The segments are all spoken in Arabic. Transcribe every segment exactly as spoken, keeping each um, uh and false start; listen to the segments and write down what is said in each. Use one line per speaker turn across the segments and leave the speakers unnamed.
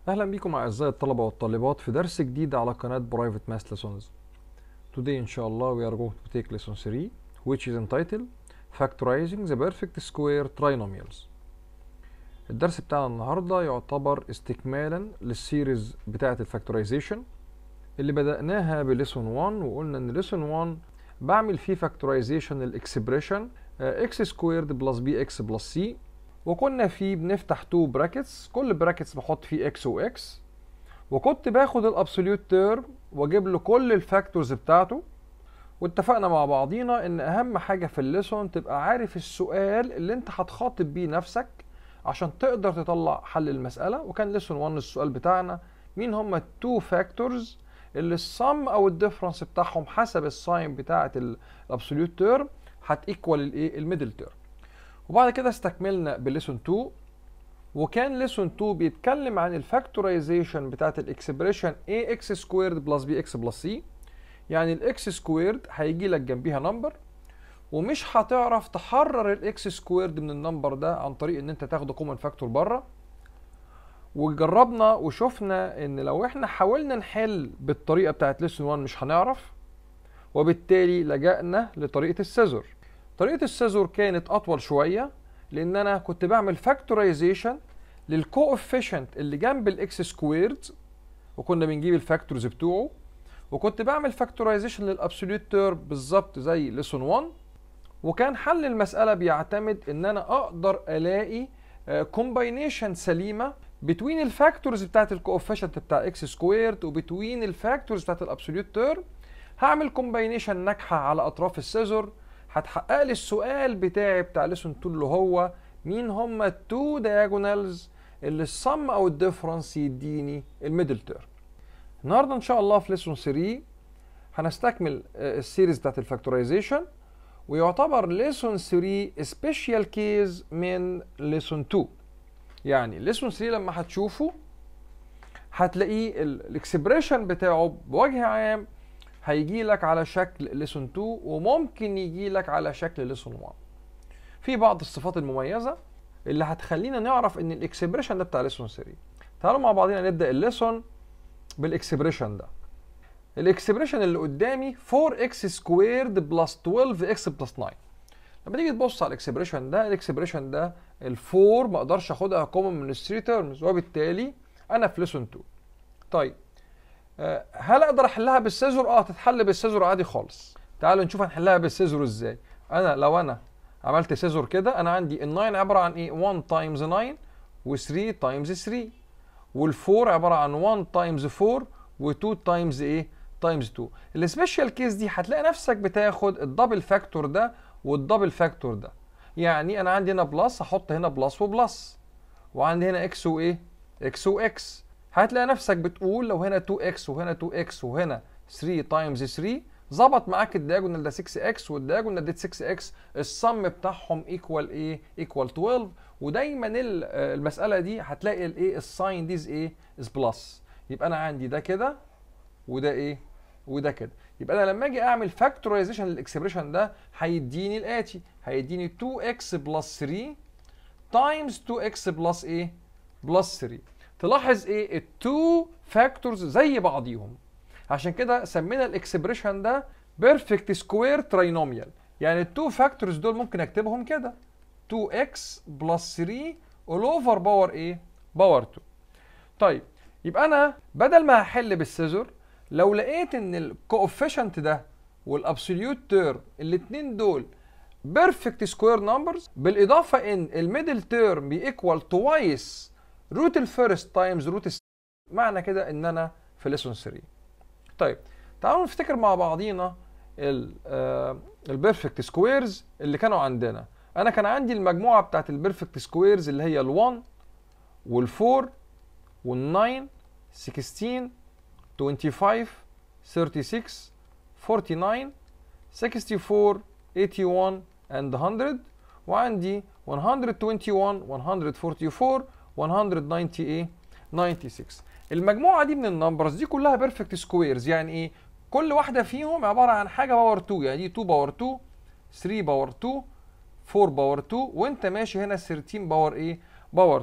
أهلا بكم أعزائي الطلبة والطالبات في درس جديد على قناة Private Math Lessons. Today إن شاء الله we are going to take lesson three which is entitled Factorizing the Perfect Square Trinomials. الدرس بتاعنا النهاردة يعتبر استكمالا للسيريز بتاعة الفاكتورايزيشن اللي بدأناها بليسون واحد، وقلنا إن ليسون واحد بعمل فيه فاكتورايزيشن للإكسبريشن x سكويرد بلس بي اكس بلس c، وكنا فيه بنفتح تو براكتس، كل براكتس بحط فيه x و x، وكنت باخد الابسوليوت تيرم واجيب له كل الفاكتورز بتاعته. واتفقنا مع بعضينا ان اهم حاجه في الليسون تبقى عارف السؤال اللي انت هتخاطب بيه نفسك عشان تقدر تطلع حل المساله. وكان ليسون واحد السؤال بتاعنا مين هم التو فاكتورز اللي السم او الديفرنس بتاعهم حسب الساين بتاعه الابسوليوت تيرم هتيكوال الايه الميدل تيرم. وبعد كده استكملنا بالليسون اتنين، وكان ليسون اتنين بيتكلم عن الفاكتورايزيشن بتاعت الاكسبريشن ax سكويرد بلس bx بلس c. يعني الاكس سكويرد هيجي لك جنبيها نمبر، ومش هتعرف تحرر الاكس سكويرد من النمبر ده عن طريق ان انت تاخده كومن فاكتور بره. وجربنا وشفنا ان لو احنا حاولنا نحل بالطريقه بتاعت ليسون واحد مش هنعرف، وبالتالي لجأنا لطريقه السيزور. طريقه السيزور كانت اطول شويه لان انا كنت بعمل فاكتورايزيشن للكوفيشنت اللي جنب الاكس سكويرد، وكنا بنجيب الفاكتورز بتوعه، وكنت بعمل فاكتورايزيشن للابسوليوت تيرم بالظبط زي ليسون واحد. وكان حل المساله بيعتمد ان انا اقدر الاقي كومباينيشن سليمه بتوين الفاكتورز بتاعت الكوفيشنت بتاع اكس سكويرد وبتوين الفاكتورز بتاعت الابسوليوت تيرم. هعمل كومباينيشن ناجحه على اطراف السيزور هتحقق لي السؤال بتاعي بتاع ليسون اتنين اللي هو مين هما التو دايجونالز اللي السم او الديفرنس يديني الميدل تيرم. النهارده ان شاء الله في ليسون تلاتة هنستكمل السيريز بتاعت الفاكتورايزيشن، ويعتبر ليسون تلاتة سبيشال كيز من ليسون اتنين. يعني ليسون تلاتة لما هتشوفه هتلاقيه الاكسبريشن بتاعه بوجه عام هيجي لك على شكل ليسون اتنين، وممكن يجي لك على شكل ليسون واحد. في بعض الصفات المميزه اللي هتخلينا نعرف ان الاكسبريشن ده بتاع ليسون تلاتة. تعالوا مع بعضنا نبدا الليسون بالاكسبريشن ده. الاكسبريشن اللي قدامي فور اكس سكويرد بلس اتناشر اكس بلس تسعة. لما تيجي تبص على الاكسبريشن ده، الاكسبريشن ده الفور ما اقدرش اخدها كومن من الثري تيرمز، وبالتالي انا في ليسون اتنين. طيب هل اقدر احلها بالسيزور؟ اه تتحل بالسيزور عادي خالص. تعالوا نشوف هنحلها بالسيزور ازاي. انا لو انا عملت سيزور كده، انا عندي ال تسعة عباره عن ايه؟ واحد تايمز تسعة و3 تايمز تلاتة، وال4 عباره عن واحد تايمز اربعة و2 تايمز ايه؟ تايمز اتنين. السبيشال كيس دي هتلاقي نفسك بتاخد الدبل فاكتور ده والدبل فاكتور ده. يعني انا عندي هنا بلس، احط هنا بلس وبلس، وعندي هنا اكس وايه؟ اكس واكس. هتلاقي نفسك بتقول لو هنا تو اكس وهنا تو اكس وهنا تلاتة تايمز تلاتة، ظبط معاك الدياجونال ده ستة اكس والدياجونال ده ستة اكس، السم بتاعهم ايكوال ايه؟ ايكوال اتناشر. ودايما المساله دي هتلاقي الايه؟ الساين ديز ايه؟ از بلس. يبقى انا عندي ده كده وده ايه؟ وده كده. يبقى انا لما اجي اعمل فاكتورايزيشن للاكسبريشن ده هيديني الاتي، هيديني تو اكس بلس تلاتة تايمز تو اكس بلس ايه؟ بلس تلاتة. تلاحظ ايه؟ التو فاكتورز زي بعضيهم، عشان كده سمينا الاكسبريشن ده بيرفكت سكوير تراينوميال. يعني التو فاكتورز دول ممكن اكتبهم كده تو اكس بلس تلاتة all over باور ايه؟ باور اتنين. طيب يبقى انا بدل ما هحل بالسيزور، لو لقيت ان الكوفيشنت ده والابسوليوت تيرم الاثنين دول بيرفكت سكوير نمبرز، بالاضافه ان الميدل تيرم بيكوال توايس روت الفيرست تايمز روت الس... معنى كده ان انا في ليسون تلاتة. طيب تعالوا نفتكر مع بعضينا البيرفكت سكويرز اللي كانوا عندنا. انا كان عندي المجموعه بتاعت البيرفكت سكويرز اللي هي ال1 وال4 وال9 ستاشر خمسة وعشرين ستة وستين تسعة واربعين ستة وثمانين and one hundred، وعندي one twenty-one one forty-four one ninety ايه؟ ninety-six. المجموعه دي من النمبرز دي كلها بيرفكت سكويرز. يعني ايه؟ كل واحده فيهم عباره عن حاجه باور اتنين، يعني دي اتنين باور اتنين، تلاتة باور اتنين، اربعة باور اتنين، وانت ماشي هنا تلتاشر باور ايه؟ باور اتنين.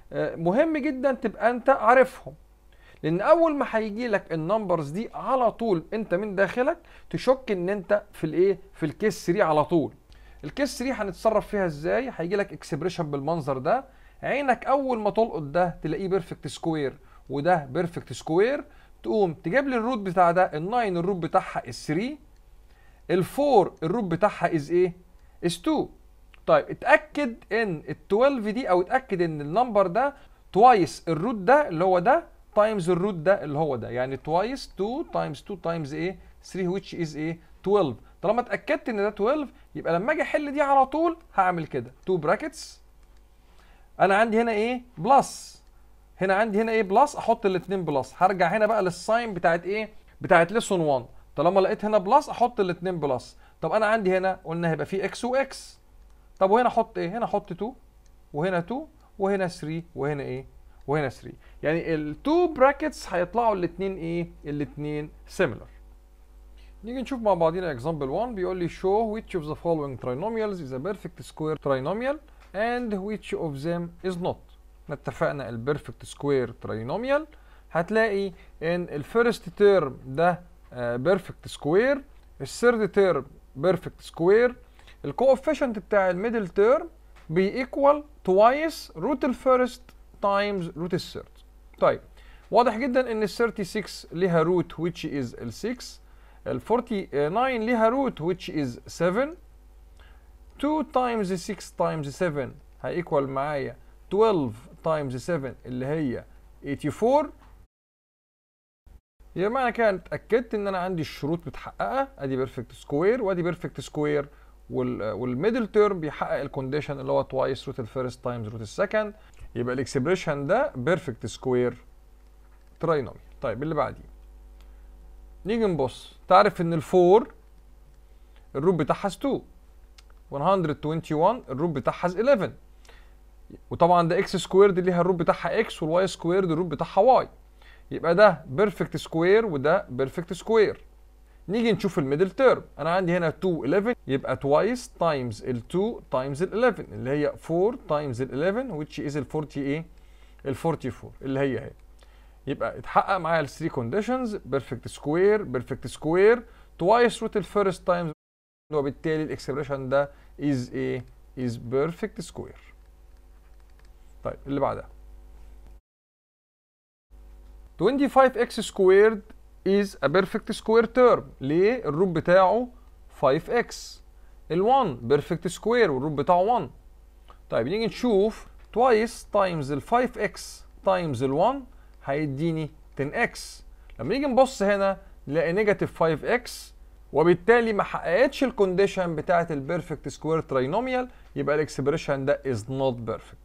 مهم جدا تبقى انت عارفهم، لان اول ما هيجي لك النمبرز دي على طول انت من داخلك تشك ان انت في الايه، في الكيس ثلاثة على طول. الكيس ثلاثة هنتصرف فيها ازاي؟ هيجي لك اكسبريشن بالمنظر ده، عينك اول ما تلقط ده تلاقيه بيرفكت سكوير وده بيرفكت سكوير، تقوم تجيب لي الروت بتاع ده. ال9 الروت بتاعها از ثلاثة، ال4 الروت بتاعها از ايه؟ از اتنين. طيب اتاكد ان ال12 دي، او اتاكد ان النمبر ده توايس الروت ده اللي هو ده تايمز الروت ده اللي هو ده، يعني توايس اتنين تايمز اتنين تايمز ايه؟ ثلاثة which is ايه؟ اتناشر. طالما اتاكدت ان ده اتناشر يبقى لما اجي احل دي على طول هعمل كده اتنين براكتس. انا عندي هنا ايه؟ بلس، هنا عندي هنا ايه؟ بلس، احط الاثنين بلس. هرجع هنا بقى للساين بتاعت ايه؟ بتاعت ليسون واحد. طالما لقيت هنا بلس احط الاثنين بلس. طب انا عندي هنا قلنا هيبقى فيه اكس واكس، طب وهنا احط ايه؟ هنا احط اتنين وهنا اتنين وهنا تلاتة وهنا ايه؟ وهنا تلاتة. يعني التو براكتس هيطلعوا الاثنين ايه؟ الاثنين سيميلر. نيجي نشوف مع بعضينا example واحد. بيقول لي show which of the following trinomials is a perfect square trinomial and which of them is not. اتفقنا البيرفكت سكوير ترينوميال هتلاقي ان الفيرست تيرم ده بيرفكت سكوير، الثيرد تيرم بيرفكت سكوير، الكوفيشنت بتاع الميدل تيرم بيكوال توايس روت الفيرست تايمز روت الثيرد. طيب واضح جدا ان ال ستة وثلاثين ليها روت which is ال ستة، ال تسعة وأربعين ليها روت which is سبعة، اتنين times ستة times سبعة هيكوال معايا اتناشر times سبعة اللي هي اربعة وثمانين. يبقى معنى كده اتاكدت ان انا عندي الشروط متحققه، ادي بيرفكت سكوير وادي بيرفكت سكوير، والميدل تيرم بيحقق الكونديشن اللي هو توايس روت الفيرست تايمز روت السكند. يبقى الاكسبريشن ده بيرفكت سكوير تراينوميال. طيب اللي بعديه نيجي نبص، تعرف ان الفور الروت بتاعها اتنين، مية وواحد وعشرين الروت بتاعها حداشر، وطبعا ده اكس سكويرد ليها الروت بتاعها اكس، والواي سكويرد الروت بتاعها واي. يبقى ده بيرفكت سكوير وده بيرفكت سكوير. نيجي نشوف الميدل تيرم، انا عندي هنا اتنين حداشر يبقى توايس تايمز ال اتنين تايمز ال حداشر اللي هي اربعة تايمز ال حداشر which is ال أربعين ايه؟ ال اربعة وأربعين اللي هي اهي. يبقى اتحقق معايا ال ثلاثة كونديشنز، بيرفكت سكوير بيرفكت سكوير توايس روت الفيرست تايمز، وبالتالي الاكسبريشن ده از ايه؟ از بيرفكت سكوير. طيب اللي بعدها خمسة وعشرين اكس سكويرد is a perfect square term. ليه؟ الروت بتاعه خمسة اكس. ال واحد perfect square والروت بتاعه واحد. طيب نيجي نشوف twice times ال خمسة اكس times ال واحد هيديني عشرة اكس. لما نيجي نبص هنا نلاقي نيجاتيف خمسة اكس، وبالتالي ما حققتش الكونديشن بتاعت البيرفكت سكوير تراينوميال، يبقى الاكسبريشن ده is not perfect.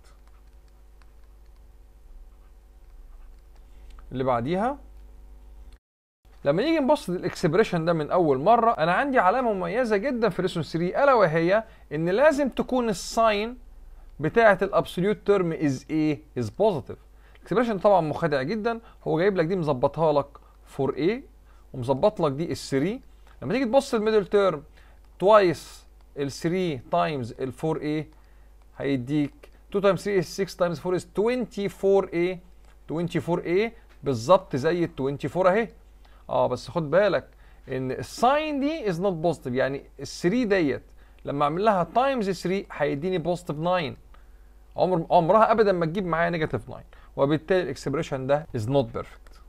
اللي بعديها لما نيجي نبص للاكسبريشن ده من اول مره، انا عندي علامه مميزه جدا في ليسون ثلاثة، الا وهي ان لازم تكون الساين بتاعه الابسوليوت تيرم از ايه؟ از بوزيتيف. الاكسبريشن طبعا مخادع جدا، هو جايب لك دي مظبطها لك فور ايه ومظبط لك دي ال ثلاثة. لما تيجي تبص الميدل تيرم توايس ال ثلاثة تايمز ال فور ايه هيديك اتنين تايمز ثلاثة ستة تايمز اربعة is اربعة وعشرين ايه؟ اربعة وعشرين ايه بالظبط زي ال اربعة وعشرين اهي. اه بس خد بالك ان الساين دي از نوت بوزيتيف، يعني ال ثلاثة ديت لما اعمل لها تايمز ثلاثة هيديني بوزيتيف تسعة، عمر عمرها ابدا ما تجيب معايا نيجاتيف تسعة، وبالتالي الاكسبريشن ده از نوت بيرفكت.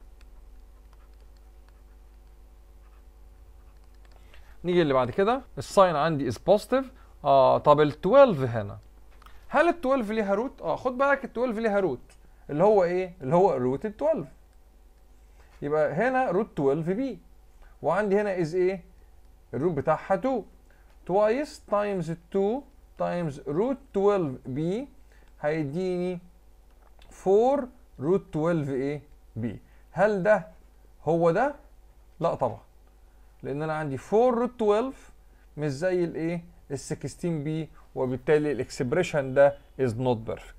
نيجي اللي بعد كده، الساين عندي از بوزيتيف. اه طب ال اتناشر هنا، هل ال اتناشر ليها روت؟ اه خد بالك ال اتناشر ليها روت اللي هو ايه؟ اللي هو روت ال اتناشر. يبقى هنا روت اتناشر بي، وعندي هنا از ايه؟ الروت بتاعها اتنين، توايس تايمز اتنين تايمز روت اتناشر بي هيديني اربعة روت اتناشر ايه؟ بي. هل ده هو ده؟ لا طبعا، لان انا عندي اربعة روت اتناشر مش زي الايه؟ ال ستاشر بي، وبالتالي الاكسبريشن ده از نوت بيرفكت.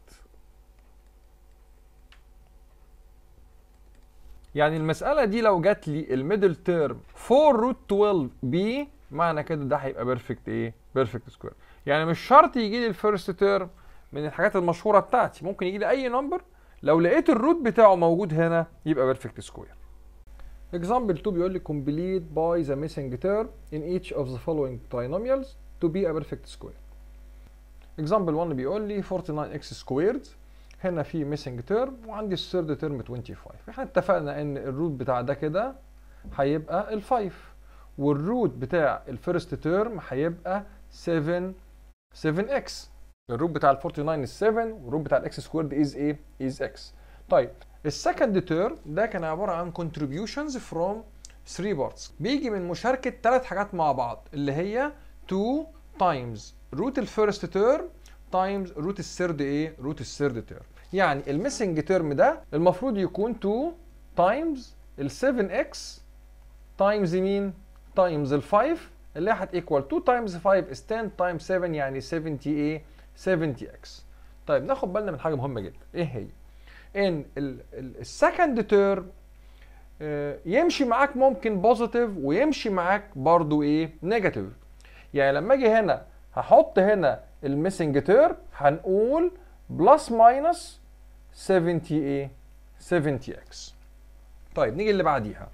يعني المسألة دي لو جات لي الميدل تيرم اربعة روت اتناشر بي، معنى كده ده هيبقى بيرفكت ايه؟ بيرفكت سكوير. يعني مش شرط يجي لي الفيرست تيرم من الحاجات المشهوره بتاعتي، ممكن يجي لي اي نمبر لو لقيت الروت بتاعه موجود هنا يبقى بيرفكت سكوير. example اتنين بيقول لي complete by the missing term in each of the following trinomials to be a perfect square. example واحد بيقول لي تسعة وأربعين x squared، هنا في missing term وعندي الثيرد term خمسة وعشرين. احنا اتفقنا ان الروت بتاع ده كده هيبقى ال خمسة، والروت بتاع الفيرست تيرم هيبقى سبعة سبعة اكس. الروت بتاع ال تسعة وأربعين is سبعة، والروت بتاع الاكس سكويرد از ايه؟ از اكس. طيب السكند تيرم ده كان عباره عن contributions from three parts، بيجي من مشاركه ثلاث حاجات مع بعض اللي هي اتنين times روت الفيرست تيرم تايمز روت الثيرد ايه؟ روت الثيرد تيرم. يعني الميسنج تيرم ده المفروض يكون اتنين تايمز ال سبعة اكس تايمز مين؟ تايمز ال خمسة اللي هي هتيكوال اتنين تايمز خمسة is عشرة تايمز سبعة يعني سبعين ايه؟ سبعين اكس. طيب ناخد بالنا من حاجه مهمه جدا، ايه هي؟ ان السكند تيرم يمشي معاك ممكن بوزيتيف ويمشي معاك برضو ايه؟ نيجاتيف. يعني لما اجي هنا هحط هنا الميسنج تيرم هنقول بلس ماينس سبعين ايه؟ سبعين اكس. طيب نيجي اللي بعديها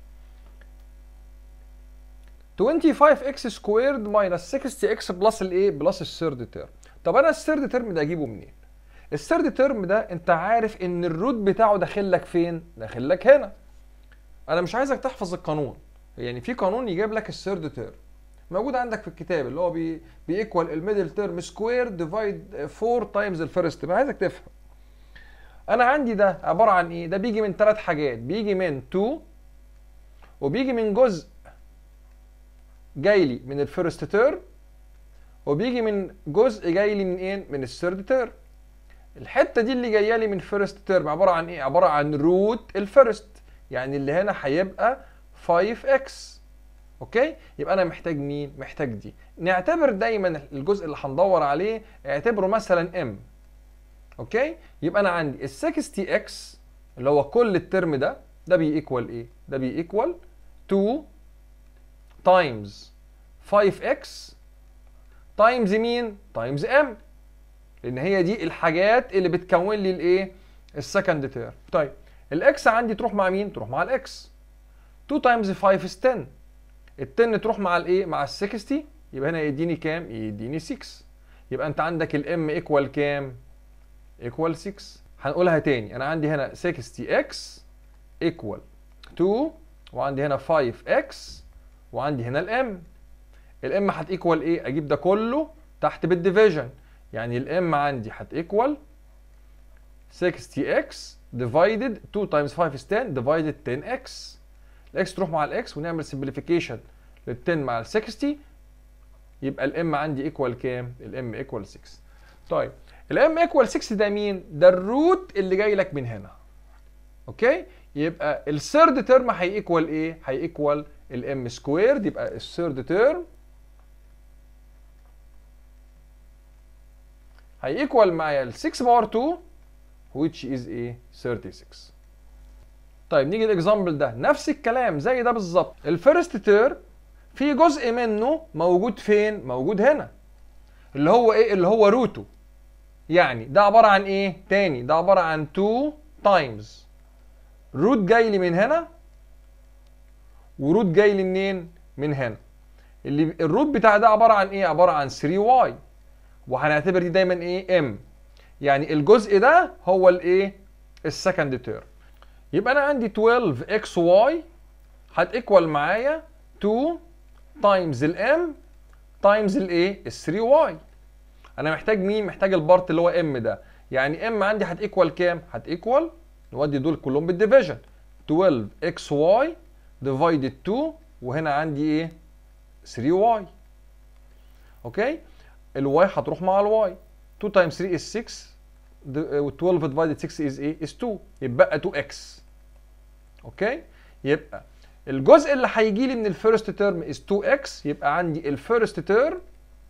خمسة وعشرين اكس سكويرد ماينس ستين اكس بلس الايه؟ بلس الثيرد تيرم. طب انا الثيرد تيرم ده اجيبه منين؟ الثيرد تيرم ده انت عارف ان الروت بتاعه داخل لك فين؟ داخل لك هنا. انا مش عايزك تحفظ القانون، يعني في قانون يجيب لك الثيرد تيرم موجود عندك في الكتاب اللي هو بي بيكوال الميدل تيرم سكوير ديفايد أربعة تايمز الفيرست. انا عايزك تفهم انا عندي ده عباره عن ايه؟ ده بيجي من ثلاث حاجات، بيجي من اتنين وبيجي من جزء جاي لي من الفيرست تيرم وبيجي من جزء جاي لي من ايه؟ من الثيرد تيرم. الحته دي اللي جايه لي من فيرست تيرم عباره عن ايه؟ عباره عن روت الفيرست، يعني اللي هنا هيبقى خمسة اكس. اوكي؟ يبقى انا محتاج مين؟ محتاج دي. نعتبر دايما الجزء اللي هندور عليه اعتبره مثلا ام. اوكي؟ يبقى انا عندي ال ستين اكس اللي هو كل الترم ده ده بييكوال ايه؟ ده بييكوال اتنين تايمز خمسة اكس تايمز مين؟ تايمز ام، لان هي دي الحاجات اللي بتكون لي الايه؟ السكند تيرم. طيب الاكس عندي تروح مع مين؟ تروح مع الاكس. اتنين تايمز خمسة is عشرة، ال عشرة تروح مع الايه؟ مع ال ستين، يبقى هنا يديني كام؟ يديني ستة. يبقى انت عندك الام ايكوال كام؟ ايكوال ستة. هنقولها تاني، انا عندي هنا ستين اكس ايكوال اتنين وعندي هنا خمسة اكس وعندي هنا الام. الام هتيكوال ايه؟ اجيب ده كله تحت بالديفيجن، يعني الام عندي هتيكوال ستين اكس ديفايدد اتنين تايمز خمسة is عشرة ديفايدد عشرة اكس. الاكس تروح مع الاكس ونعمل سمبليفيكيشن لل عشرة مع ال ستين، يبقى الام عندي ايكوال كام؟ الام ايكوال ستة. طيب الام ايكوال ستة ده مين؟ ده الروت اللي جاي لك من هنا. اوكي؟ يبقى الثيرد تيرم هيكوال ايه؟ هيكوال الام سكويرد. يبقى الثيرد تيرم هيكوال معايا ال ستة باور اتنين which is ايه؟ ستة وتلاتين. طيب نيجي الاكزامبل ده نفس الكلام زي ده بالظبط. الفيرست تيرم في جزء منه موجود فين؟ موجود هنا اللي هو ايه؟ اللي هو روته. يعني ده عباره عن ايه؟ تاني ده عباره عن اتنين تايمز روت جاي لي من هنا وروت جاي لي منين؟ من هنا. اللي الروت بتاع ده عباره عن ايه؟ عباره عن تلاتة واي، وهنعتبر دي دايما ايه؟ ام. يعني الجزء ده هو الايه؟ السكند تيرم. يبقى انا عندي اتناشر اكس واي هتيكوال معايا اتنين تايمز الام تايمز الايه؟ ال تلاتة واي. انا محتاج مين؟ محتاج البارت اللي هو ام ده. يعني ام عندي هتيكوال كام؟ هتيكوال نودي دول كلهم بالديفيجن اتناشر اكس واي ديفايدد اتنين وهنا عندي ايه؟ تلاتة واي. اوكي؟ الواي هتروح مع الواي. اتنين تايمز تلاتة is ستة و اتناشر ديفايدد ستة is ايه؟ is اتنين، يبقى اتنين اكس. اوكي؟ يبقى الجزء اللي هيجي لي من الفيرست تيرم is اتنين اكس، يبقى عندي الفيرست تيرم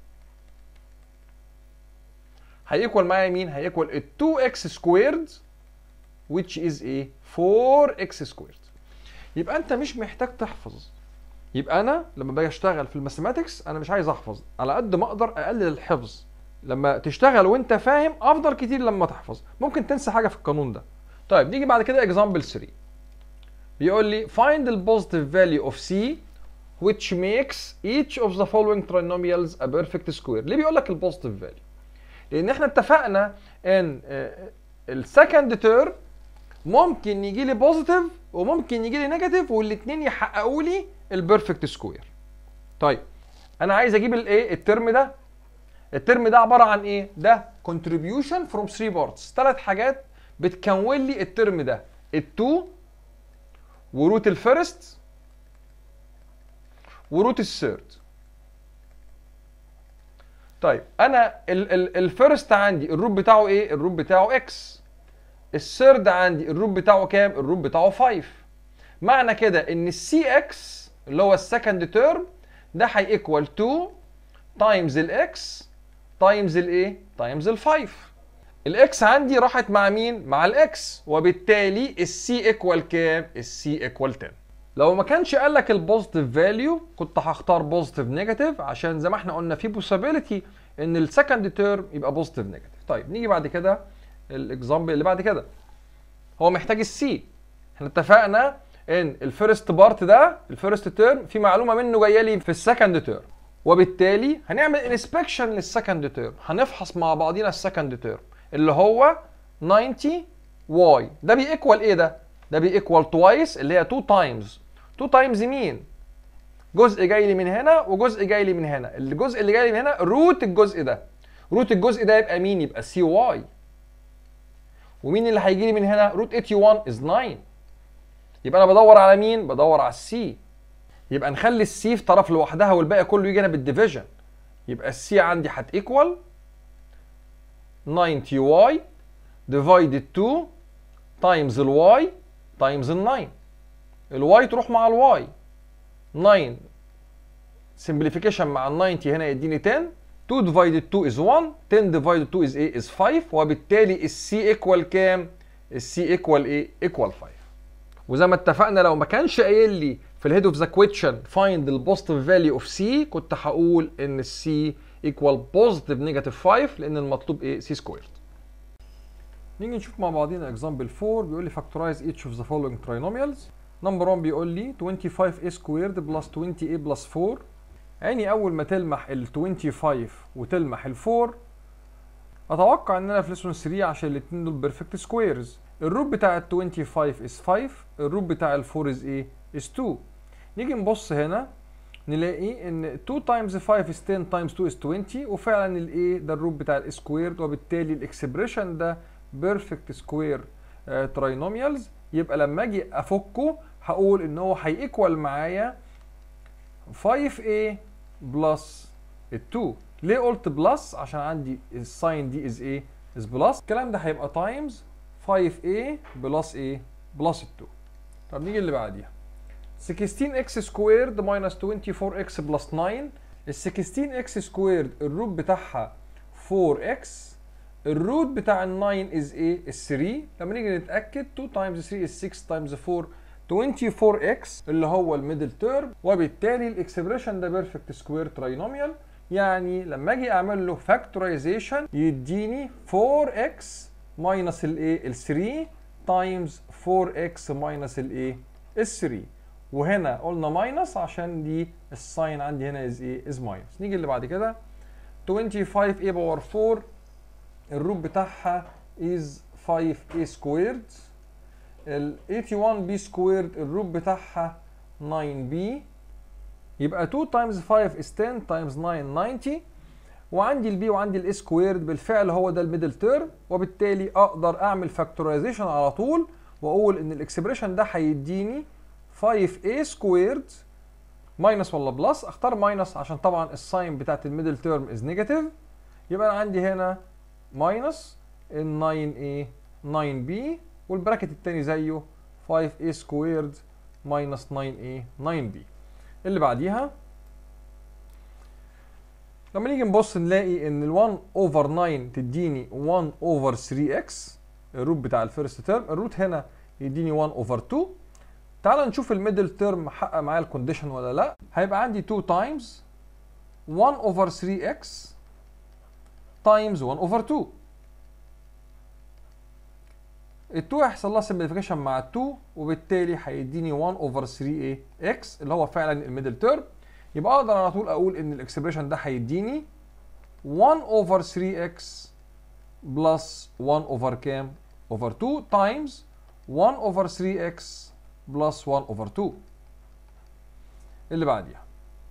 هيكوال معايا مين؟ هيكوال اتنين اكس سكويرد which is ايه؟ فور اكس سكويرد. يبقى انت مش محتاج تحفظ. يبقى انا لما باجي اشتغل في الماثيماتكس انا مش عايز احفظ، على قد ما اقدر اقلل الحفظ لما تشتغل وانت فاهم افضل كتير لما تحفظ، ممكن تنسى حاجه في القانون ده. طيب نيجي بعد كده example ثلاثة، بيقول لي find the positive value of c which makes each of the following trinomials a perfect square. ليه بيقول لك البوزيتيف فاليو؟ لان احنا اتفقنا ان السكند تيرم ممكن يجي لي بوزيتيف وممكن يجي لي نيجاتيف، والاثنين يحققوا لي البيرفكت سكوير. طيب انا عايز اجيب الايه الترم ده. الترم ده عباره عن ايه؟ ده contribution from three parts، ثلاث حاجات بتكون لي الترم ده، التو وروت الفيرست وروت الثيرد. طيب انا الفيرست عندي الروت بتاعه ايه؟ الروت بتاعه اكس. الثيرد عندي الروت بتاعه كام؟ الروت بتاعه خمسة. معنى كده ان السي اكس اللي هو السكند تيرم ده هيكوال اتنين تايمز الاكس تايمز الايه؟ تايمز ال خمسة. الاكس عندي راحت مع مين؟ مع الاكس، وبالتالي السي ايكوال كام؟ السي ايكوال عشرة. لو ما كانش قال لك البوزيتيف فاليو كنت هختار بوزيتيف نيجاتيف، عشان زي ما احنا قلنا في بوسيبيليتي ان السكند تيرم يبقى بوزيتيف نيجاتيف. طيب نيجي بعد كده الاكزامبل اللي بعد كده، هو محتاج السي. احنا اتفقنا ان الفيرست بارت ده الفيرست تيرم في معلومه منه جايه لي في السكند تيرم، وبالتالي هنعمل انسبكشن للسكند تيرم، هنفحص مع بعضينا السكند تيرم اللي هو تسعين واي. ده بيكوال ايه ده؟ ده بيكوال توايس اللي هي اتنين تايمز. اتنين تايمز مين؟ جزء جاي لي من هنا وجزء جاي لي من هنا، الجزء اللي جاي لي من هنا روت الجزء ده. روت الجزء ده يبقى مين؟ يبقى سي واي. ومين اللي هيجي لي من هنا؟ روت واحد وثمانين از تسعة. يبقى انا بدور على مين؟ بدور على السي. يبقى نخلي السي في طرف لوحدها والباقي كله يجي هنا بالديفيجن. يبقى السي عندي هتيكوال تسعين واي ديفايدد اتنين تايمز الواي تايمز ال تسعة. الواي تروح مع الواي، تسعة سمبليفيكيشن مع ال تسعين هنا يديني عشرة. اتنين ديفايدد اتنين از واحد، عشرة ديفايدد اتنين از ايه؟ از خمسة، وبالتالي السي ايكوال كام؟ السي ايكوال ايه؟ ايكوال خمسة. وزي ما اتفقنا لو ما كانش قايل لي في الهيد اوف ذا كويشن فايند البوزيتيف فاليو اوف سي كنت هقول ان السي ايكوال بوزيتيف نيجاتيف خمسة، لان المطلوب ايه؟ سي سكويرد. نيجي نشوف مع بعضينا اكزامبل أربعة، بيقول لي فاكتورايز each of the following trinomials. نمبر واحد بيقول لي خمسة وعشرين a سكويرد بلس عشرين a بلس أربعة. عيني اول ما تلمح ال خمسة وعشرين وتلمح ال أربعة اتوقع ان انا في ليسون تلاتة عشان الاثنين دول بيرفكت سكويرز. الروت بتاع ال خمسة وعشرين از خمسة، الروت بتاع ال أربعة از ايه؟ از اتنين. نيجي نبص هنا نلاقي ان اتنين تايمز خمسة از عشرة تايمز اتنين از عشرين، وفعلا الايه ده الروت بتاع الاي سكويرد، وبالتالي الاكسبريشن ده بيرفكت سكوير تراينوميالز. يبقى لما اجي افكه هقول ان هو هيكوال معايا خمسة a بلس اتنين. ليه قلت بلس؟ عشان عندي الساين دي از ايه؟ از بلس. الكلام ده هيبقى تايمز خمسة a بلس ايه؟ بلس اتنين. طب نيجي اللي بعديها ستاشر اكس سكويرد ماينس اربعة وعشرين اكس بلس تسعة. ال ستاشر اكس سكويرد الروت بتاعها اربعة اكس، الروت بتاع ال تسعة از ايه؟ ال تلاتة. لما نيجي نتاكد اتنين تايمز تلاتة از ستة تايمز اربعة اربعة وعشرين اكس اللي هو الميدل تيرم، وبالتالي الاكسبريشن ده بيرفكت سكوير تراينوميال. يعني لما اجي اعمل له فاكتورايزيشن يديني اربعة اكس ماينس الايه؟ ال تلاتة تايمز اربعة اكس ماينس الايه؟ ال تلاتة. وهنا قلنا ماينس عشان دي الساين عندي هنا از ايه؟ از ماينس. نيجي اللي بعد كده خمسة وعشرين a باور أربعة، الروت بتاعها از خمسة a سكويرد. ال واحد وثمانين b سكويرد الروت بتاعها تسعة b، يبقى اتنين تايمز خمسة از عشرة تايمز تسعة تسعين. وعندي البي وعندي الاي سكويرد، بالفعل هو ده الميدل تيرم، وبالتالي اقدر اعمل فاكتورايزيشن على طول واقول ان الاكسبريشن ده هيديني خمسة a سكويرد ماينس ولا بلس. اختار ماينس عشان طبعا الساين بتاعت الميدل تيرم از نيجاتيف. يبقى انا عندي هنا ماينس ال تسعة a تسعة b، والبراكت التاني زيه خمسة a سكويرد ماينس تسعة a تسعة b. اللي بعديها لما نيجي نبص نلاقي ان ال واحد اوفر تسعة تديني واحد اوفر تلاتة اكس الروت بتاع الفيرست تيرم، الروت هنا يديني واحد اوفر اتنين. تعال نشوف الميدل تيرم حقق معايا الكونديشن ولا لا. هيبقى عندي اتنين تايمز واحد اوفر تلاتة اكس تايمز واحد اوفر اتنين. ال اتنين هيحصل لها سمبليفيكيشن مع ال اتنين وبالتالي هيديني واحد اوفر تلاتة ايه اكس اللي هو فعلا الميدل تيرم. يبقى اقدر على طول اقول ان الاكسبريشن ده هيديني واحد اوفر تلاتة اكس بلس واحد اوفر كام؟ اوفر اتنين تايمز واحد اوفر تلاتة اكس بلس واحد اوفر اتنين. اللي بعديها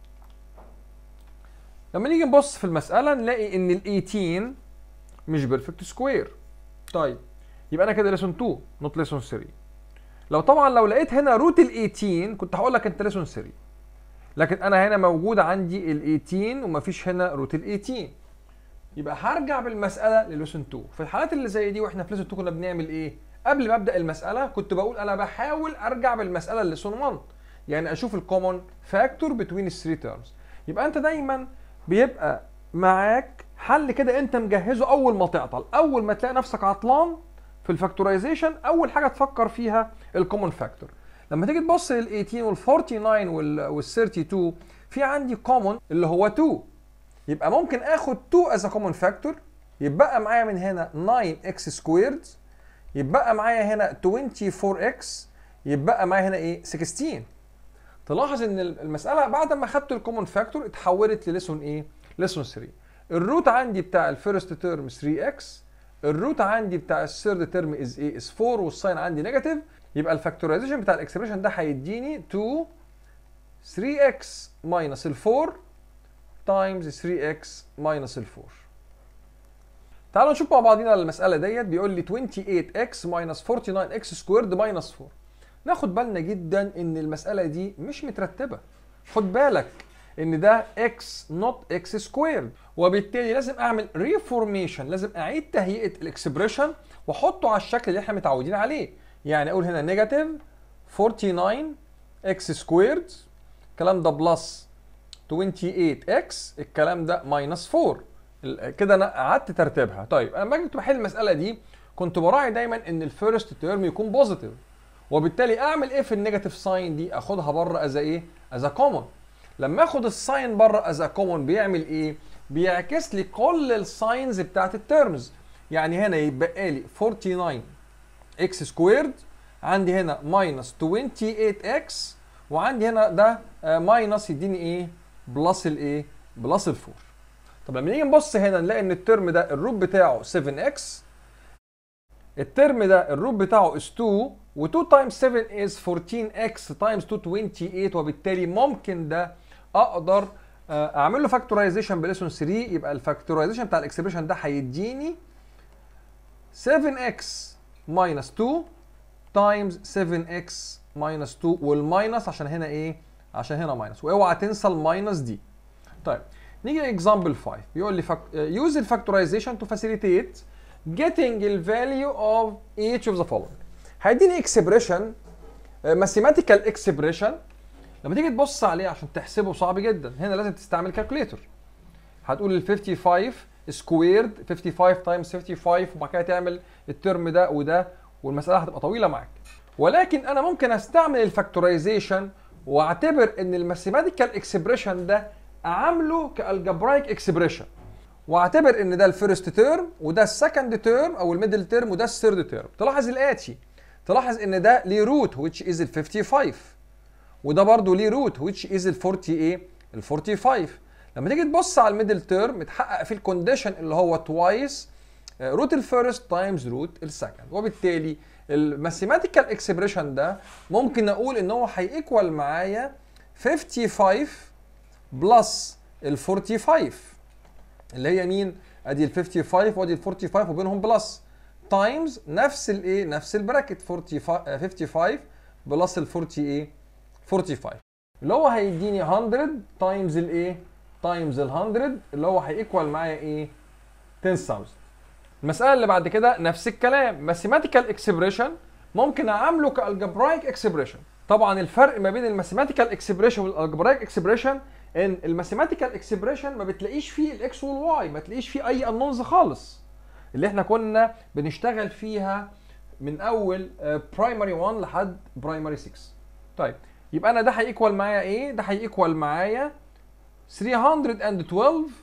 لما نيجي نبص في المسألة نلاقي ان ال تمنتاشر مش بيرفكت سكوير. طيب يبقى انا كده ليسون اتنين نوت ليسون تلاتة. لو طبعا لو لقيت هنا روت ال تمنتاشر كنت هقول لك انت ليسون تلاتة، لكن انا هنا موجود عندي ال تمنتاشر ومفيش هنا روت ال تمنتاشر، يبقى هرجع بالمسألة لليسون اتنين. في الحالات اللي زي دي واحنا في ليسون اتنين كنا بنعمل ايه؟ قبل ما ابدا المسألة كنت بقول انا بحاول ارجع بالمسألة لليسون واحد، يعني اشوف الكومن فاكتور بتوين الثري تيرمز. يبقى انت دايما بيبقى معاك حل كده انت مجهزه اول ما تعطل، اول ما تلاقي نفسك عطلان في الفاكتورايزيشن اول حاجه تفكر فيها الكومن فاكتور. لما تيجي تبص لل تمنتاشر وال تسعة واربعين وال اتنين وتلاتين في عندي كومن اللي هو اتنين، يبقى ممكن اخد اتنين از كومن فاكتور، يبقى معايا من هنا تسعة اكس سكويرد، يبقى معايا هنا اربعة وعشرين اكس، يبقى معايا هنا ايه ستاشر. تلاحظ ان المساله بعد ما خدت الكومن فاكتور اتحولت لليسون ايه؟ ليسون تلاتة. الروت عندي بتاع الفيرست تيرم تلاتة اكس، الروت عندي بتاع الثيرد تيرم از ايه؟ از اربعة، والساين عندي نيجاتيف، يبقى الفاكتورايزيشن بتاع الاكسبريشن ده هيديني اتنين تلاتة اكس ماينس ال اربعة تايمز تلاتة اكس ماينس ال اربعة. تعالوا نشوف مع بعضينا المساله ديت. بيقول لي تمنية وعشرين اكس ماينس تسعة وأربعين اكس سكويرد ماينس اربعة. ناخد بالنا جدا ان المساله دي مش مترتبه، خد بالك ان ده اكس نوت اكس سكويرد، وبالتالي لازم اعمل ريفورميشن، لازم اعيد تهيئه الاكسبريشن واحطه على الشكل اللي احنا متعودين عليه. يعني اقول هنا نيجاتيف تسعة وأربعين اكس سكويرد، الكلام ده بلس تمنية وعشرين اكس، الكلام ده ماينس اربعة. كده انا قعدت ترتيبها. طيب انا لما كنت بحل المساله دي كنت براعي دايما ان الفيرست تيرم يكون بوزيتيف، وبالتالي اعمل ايه في النيجاتيف ساين دي؟ اخدها بره از ايه؟ از كومن. لما اخد الساين بره از كومن بيعمل ايه؟ بيعكس لي كل الساينز بتاعت التيرمز. يعني هنا يبقى لي تسعة وأربعين اكس سكويرد، عندي هنا ماينس تمنية وعشرين اكس، وعندي هنا ده ماينس يديني ايه؟ بلس الايه؟ بلس ال اربعة. طب لما نيجي نبص هنا نلاقي ان الترم ده الروت بتاعه سبعة اكس، الترم ده الروت بتاعه is اتنين، و2 تايمز سبعة is اربعتاشر اكس تايمز اتنين تمنية وعشرين، وبالتالي ممكن ده اقدر اعمل له فاكتورايزيشن بليسون تلاتة. يبقى الفاكتورايزيشن بتاع الاكسبريشن ده هيديني سبعة اكس ماينس اتنين تايمز سبعة اكس ماينس اتنين، والماينس عشان هنا ايه؟ عشان هنا ماينس، واوعى تنسى الماينس دي. طيب نيجي اكزامبل خمسة. بيقول لي use the factorization to facilitate getting the value of each of the following. هيديني اكسبريشن ماثيماتيكال اكسبريشن، لما تيجي تبص عليه عشان تحسبه صعب جدا، هنا لازم تستعمل كالكوليتر. هتقول ال خمسة وخمسين سكويرد خمسة وخمسين تايمز خمسة وخمسين، وبعد كده تعمل الترم ده وده، والمساله هتبقى طويله معاك. ولكن انا ممكن استعمل الفاكتورايزيشن واعتبر ان الماثيماتيكال اكسبريشن ده اعامله كالجبرايك اكسبريشن، واعتبر ان ده الفيرست تيرم وده السكند تيرم او الميدل تيرم وده الثيرد تيرم. تلاحظ الاتي، تلاحظ ان ده ليه روت which is ال خمسة وخمسين، وده برضو ليه روت which is ال أربعين ايه؟ ال خمسة وأربعين. لما تيجي تبص على الميدل تيرم متحقق فيه الكونديشن اللي هو توايس روت الفيرست تايمز روت السكند، وبالتالي الماثيماتيكال اكسبريشن ده ممكن اقول ان هو هيكوال معايا خمسة وخمسين بلس ال خمسة وأربعين اللي هي مين؟ ادي ال خمسة وخمسين وادي ال أربعة وأربعين وبينهم بلس تايمز نفس الايه؟ نفس البراكت خمسة وخمسين بلس ال أربعين ايه؟ أربعة وأربعين، اللي هو هيديني مية تايمز الايه؟ تايمز ال مية، اللي هو هيكوال معايا ايه؟ عشرة آلاف. المساله اللي بعد كده نفس الكلام، ماثيماتيكال اكسبريشن ممكن اعامله كالجبرايك اكسبريشن. طبعا الفرق ما بين الماثيماتيكال اكسبريشن والالجبرايك اكسبريشن ان الماثيماتيكال اكسبريشن ما بتلاقيش فيه الاكس والواي، ما تلاقيش فيه اي انونز خالص، اللي احنا كنا بنشتغل فيها من اول برايمري واحد لحد برايمري ستة. طيب يبقى انا ده هيكوال معايا ايه؟ ده هيكوال معايا ثلاثمية واتناشر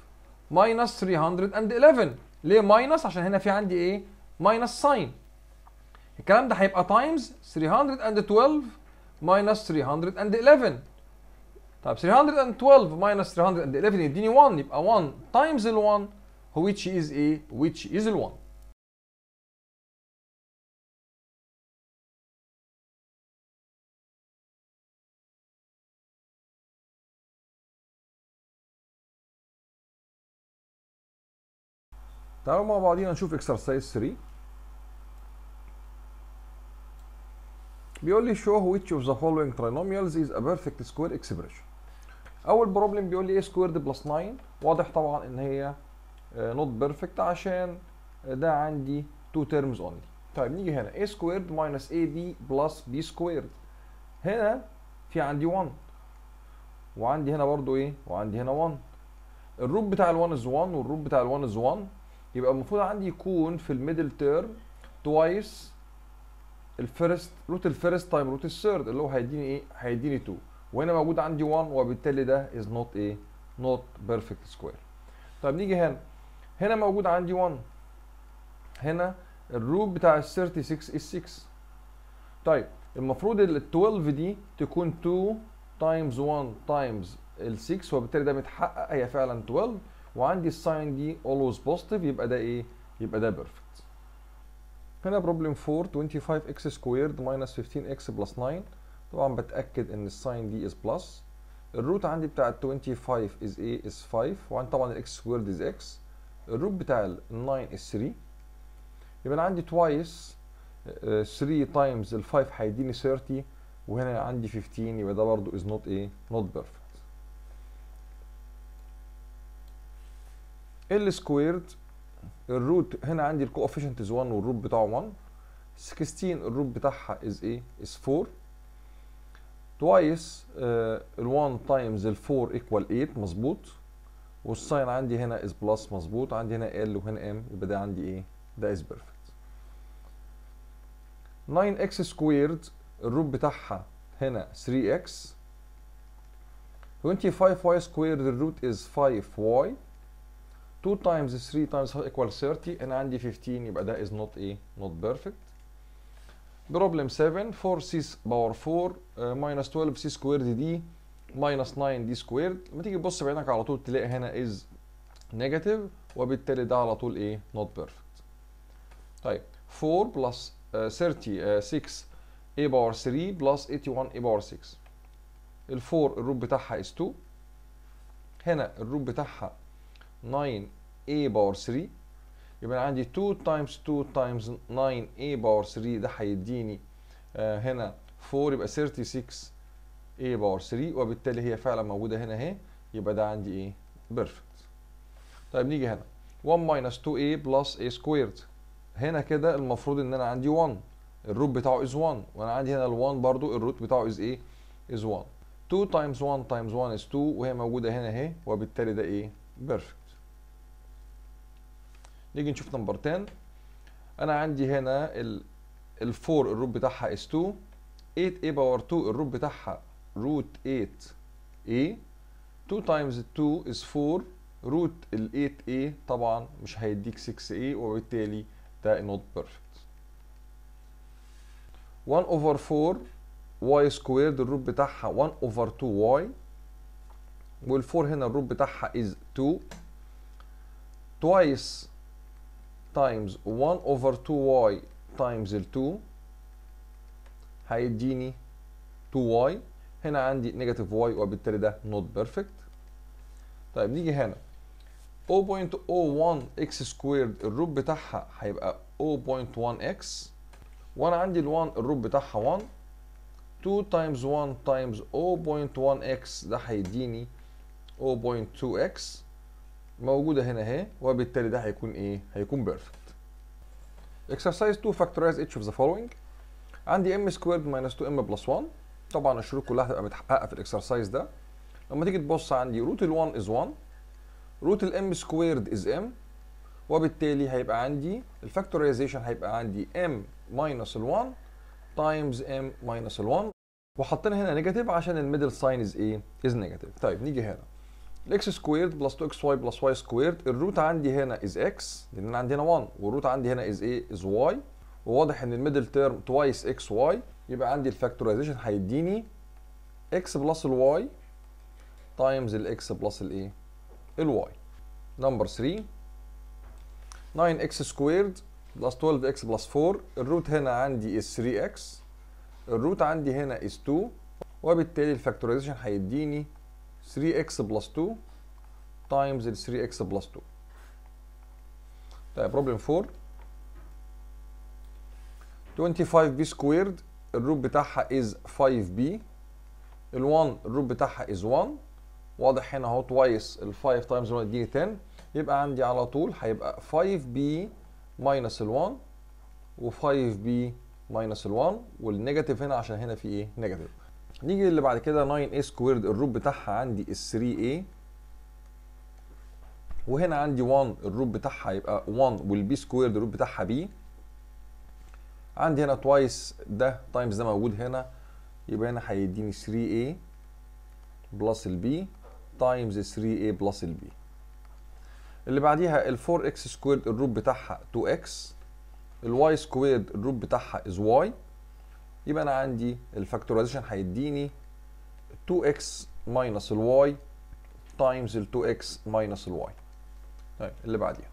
minus three hundred eleven. ليه minus؟ عشان هنا في عندي ايه؟ minus sign. الكلام ده هيبقى times three hundred twelve minus three hundred eleven. طيب three hundred twelve minus three hundred eleven يديني one، يبقى one times ال one which is ايه؟ which is ال one. تعالوا مع بعضينا نشوف exercise three. بيقول لي show which of the following trinomials is a perfect square expression. اول بروبلم بيقول لي ايه squared plus nine. واضح طبعا ان هي not perfect عشان ده عندي two terms only. طيب نيجي هنا a squared minus ab plus b squared. هنا في عندي one وعندي هنا برضو ايه وعندي هنا one. الروت بتاع ال one is one والروت بتاع ال one is one، يبقى المفروض عندي يكون في الميدل تيرم twice الفيرست روت الفيرست تايم روت الثيرد اللي هو هيديني ايه؟ هيديني two، وهنا موجود عندي one وبالتالي ده is not ايه؟ not perfect square. طيب نيجي هنا هنا موجود عندي one، هنا الروت بتاع ال thirty-six is six. طيب المفروض ال twelve دي تكون two times one times ال six وبالتالي ده متحقق، هي فعلا twelve، وعندي الساين دي always positive، يبقى ده ايه؟ يبقى ده perfect. هنا بروبلم four twenty-five x squared minus fifteen x plus nine. طبعا بتأكد ان الساين دي is plus. الروت عندي بتاع ال twenty-five is ايه؟ is five، وعندي طبعا ال x squared is x. الروت بتاع ال nine is three، يبقى انا عندي twice uh, three times ال five هيديني thirty، وهنا عندي fifteen، يبقى ده برضو is not ايه؟ not perfect. ال squared الروت هنا عندي الكوفيشنت is one والروت بتاعه one. sixteen الروت بتاعها is ايه؟ is four. twice ال one times ال four equal eight مظبوط، والساين عندي هنا is plus مظبوط، عندي هنا L وهنا M، يبقى ده عندي ايه؟ ده is perfect. nine x squared الروت بتاعها هنا three x. twenty-five y squared الروت is five y. two times three times equal thirty، انا عندي fifteen، يبقى ده is not ايه؟ not perfect. بروبلم seven four c باور four uh, minus twelve c squared دي minus nine d squared. لما تيجي تبص بعينك على طول تلاقي هنا is negative، وبالتالي ده على طول ايه؟ not perfect. طيب four plus uh, thirty-six a باور three plus eighty-one a باور six. ال four الروت بتاعها is two، هنا الروت بتاعها nine a باور three، يبقى أنا عندي two times two times nine a باور three، ده هيديني آه هنا four، يبقى thirty-six a باور three، وبالتالي هي فعلا موجودة هنا اهي، يبقى ده عندي ايه؟ perfect. طيب نيجي هنا one minus two a plus a squared. هنا كده المفروض ان انا عندي one، الروت بتاعه is one، وانا عندي هنا ال one برضو الروت بتاعه is ايه؟ is one. two times one times one is two، وهي موجودة هنا اهي، وبالتالي ده ايه؟ perfect. نيجي نشوف نمبر ten. انا عندي هنا ال ال four الروت بتاعها is two. eight a باور two الروت بتاعها root eight a. two times two is four، روت ال eight a طبعا مش هيديك six a، وبالتالي ده not perfect. one over four y squared الروت بتاعها one over two y، وال four هنا الروت بتاعها is two. twice times one over two y times ال two هيديني two y. هنا عندي negative y، وبالتالي ده not perfect. طيب نيجي هنا zero point zero one x squared الروت بتاعها هيبقى zero point one x، وانا عندي ال one الروت بتاعها one. two times one times zero point one x ده هيديني zero point two x، موجودة هنا اهي، وبالتالي ده هيكون ايه؟ هيكون perfect. exercise two factorize each of the following. عندي m squared minus two m plus one. طبعا الشروط كلها هتبقى متحققة في الاكسرسايز ده. لما تيجي تبص عندي روت ال one is one، روت ال m squared is m، وبالتالي هيبقى عندي الفاكتورايزيشن هيبقى عندي m minus ال one times m minus ال one، وحطينا هنا نيجاتيف عشان الميدل ساين is ايه؟ is negative. طيب نيجي هنا الاكس سكويرد بلس تو اكس واي بلس واي سكويرد، الروت عندي هنا از اكس لان انا عندي هنا واحد، والروت عندي هنا از ايه؟ از واي، وواضح ان الميدل تيرم توايس اكس واي، يبقى عندي الفاكتورايزيشن هيديني اكس بلس الواي تايمز الاكس بلس الايه؟ الواي. نمبر ثلاثة، ناين اكس سكويرد بلس تويلف اكس بلس أربعة، الروت هنا عندي از ثري اكس، الروت عندي هنا از تو، وبالتالي الفاكتورايزيشن هيديني ثري اكس بلس تو تايمز ال ثري اكس بلس تو. طيب بروبلم أربعة، خمسة وعشرين بي سكويرد، الروت بتاعها از خمسة بي، ال1 الروت بتاعها از واحد، واضح هنا اهو توايس ال خمسة تايمز واحد يديني عشرة، يبقى عندي على طول هيبقى خمسة بي ماينس ال1 و5 بي ماينس ال1، والنيجاتيف هنا عشان هنا في ايه؟ نيجاتيف. نيجي اللي بعد كده ناين اي سكويرد، الروت بتاعها عندي از ثري اي، وهنا عندي واحد الروت بتاعها يبقى واحد، والبي سكويرد الروت بتاعها بي، عندي هنا توايس ده تايمز ده موجود هنا، يبقى هنا هيديني ثري اي بلس البي تايمز ثري اي بلس البي. اللي بعديها ال فور اكس سكويرد الروت بتاعها تو اكس، الواي سكويرد الروت بتاعها از واي، يبقى انا عندي الفاكتورايزيشن هيديني تو اكس ماينس الواي تايمز ال تو اكس ماينس الواي. طيب اللي بعديها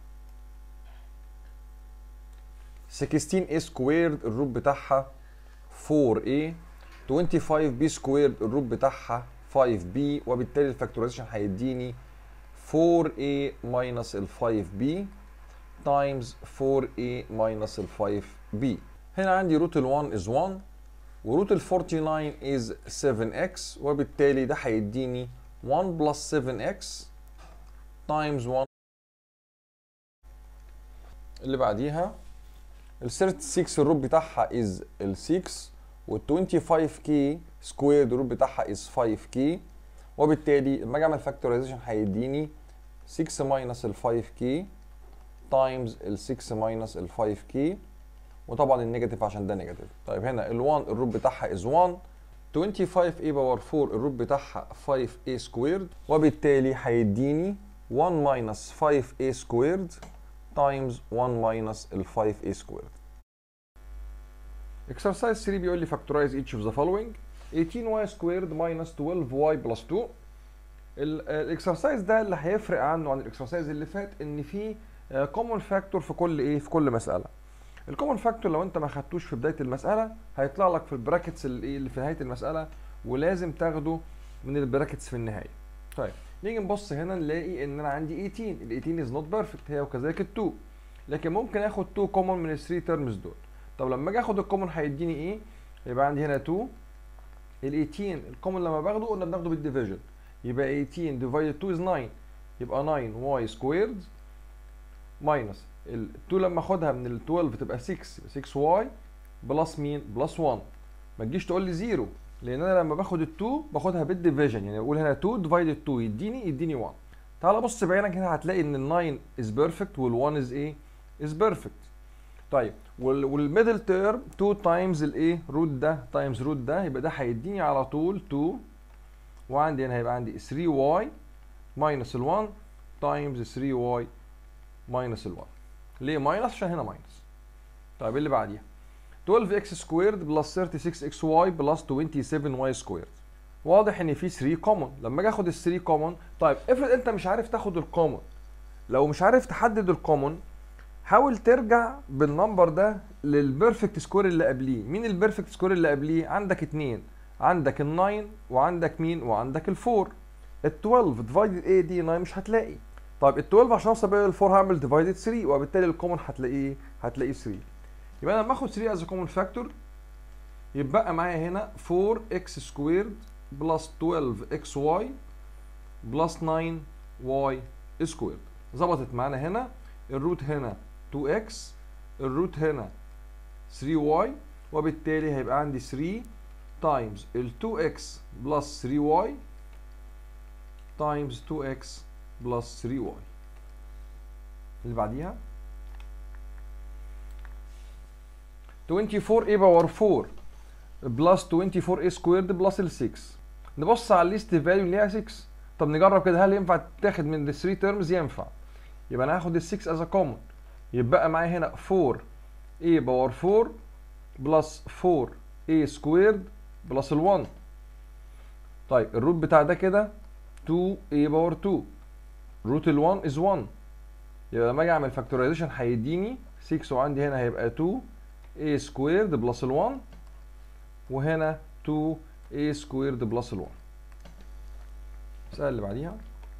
سكستين اي سكويرد الروت بتاعها فور اي، خمسة وعشرين بي سكويرد الروت بتاعها فايف بي، وبالتالي الفاكتورايزيشن هيديني فور اي ماينس ال فايف بي تايمز فور اي ماينس ال فايف بي. هنا عندي روت ال واحد از واحد، وروت ال تسعة وأربعين از سفن اكس، وبالتالي ده هيديني واحد بلس سفن اكس تايمز واحد. اللي بعديها ال ستة وثلاثين الروت بتاعها از ال ستة، وال خمسة وعشرين كي سكويرد الروت بتاعها از خمسة كي، وبالتالي لما اجي اعمل فاكتورايزيشن هيديني ستة ماينس ال خمسة كي تايمز ال ستة ماينس ال خمسة كي، وطبعا النيجاتيف عشان ده نيجاتيف. طيب هنا ال واحد الروت بتاعها از واحد، خمسة وعشرين اي باور فور الروت بتاعها خمسة اي سكويرد، وبالتالي هيديني واحد ماينس خمسة اي سكويرد تايمز واحد ماينس ال خمسة اي سكويرد. Exercise ثري بيقول لي factorize each of the following eighteen واي squared minus twelve واي plus two. الاكسرسايز ده اللي هيفرق عنه عن الاكسرسايز اللي فات ان في كومن فاكتور في كل ايه؟ في كل مساله. الكومن فاكتور لو انت ما خدتوش في بدايه المساله هيطلع لك في البراكتس اللي, اللي في نهايه المساله، ولازم تاخده من البراكتس في النهايه. طيب نيجي نبص هنا نلاقي ان انا عندي ثمانية عشر، ال ثمانية عشر از نوت بيرفكت، هي وكذلك ال اتنين، لكن ممكن اخد اتنين كومن من ال ثري تيرمز دول. طب لما اجي اخد الكومن هيديني ايه؟ يبقى عندي هنا اتنين، ال ثمانية عشر الكومن لما باخده قلنا بناخده بالديفيجن، يبقى ثمانية عشر ديفايدد اتنين از تسعة، يبقى تسعة واي سكويرد ماينس ال اتنين لما اخدها من ال اتناشر تبقى ستة، ستة واي بلس مين؟ بلس واحد. ما تجيش تقول لي زيرو، لان انا لما باخد ال اتنين باخدها بالديفيجن، يعني بقول هنا اتنين ديفايدد اتنين يديني يديني واحد. تعال بص بعينك هنا هتلاقي ان ال تسعة از بيرفكت وال واحد از ايه؟ از بيرفكت. طيب والميدل تيرم اتنين تايمز الايه؟ روت ده تايمز روت ده، يبقى ده هيديني على طول اتنين، وعندي هنا هيبقى عندي ثري واي ماينس ال واحد تايمز ثري واي ماينس ال واحد. ليه ماينس؟ عشان هنا ماينس. طيب اللي بعديها اتناشر اكس سكويرد بلس ستة وثلاثين اكس واي بلس سبعة وعشرين واي سكويرد. واضح ان في ثري كومن، لما اجي اخد ال ثري كومن، طيب افرض انت مش عارف تاخد الكومن، لو مش عارف تحدد الكومن حاول ترجع بالنمبر ده للبيرفكت سكور اللي قبليه. مين البيرفكت سكور اللي قبليه؟ عندك اتنين، عندك ال تسعة وعندك مين؟ وعندك ال اربعة. ال اتناشر ديفايدد ايه دي تسعة مش هتلاقي. طيب ال اتناشر عشان اوصل بيها ال اربعة هعمل ديفايدد ثري، وبالتالي الكومن هتلاقيه هتلاقيه ثري. يبقى انا لما اخد ثري از كومن فاكتور يبقى معايا هنا فور اكس سكويرد بلس اتناشر اكس واي بلس تسعة واي سكويرد. ظبطت معانا هنا. الروت هنا تو اكس، الروت هنا ثري واي، وبالتالي هيبقى عندي ثري تايمز ال تو اكس بلس ثري واي تايمز تو اكس بلس ثري واي. اللي بعديها اربعة وعشرين اي باور فور بلس اربعة وعشرين اي سكويرد بلس ال ستة. نبص على الليست فاليو اللي هي ستة. طب نجرب كده، هل ينفع تاخد من ال ثلاثة تيرمز؟ ينفع. يبقى انا هاخد ال ستة از كومن، يبقى معايا هنا فور a باور فور بلس فور a سكويرد بلس ال واحد. طيب الروت بتاع ده كده تو a باور تو، روت ال واحد از واحد، يبقى لما اجي اعمل فاكتورايزيشن هيديني ستة، وعندي هنا هيبقى تو a سكويرد بلس ال واحد، وهنا تو a سكويرد بلس ال واحد. المسألة اللي بعديها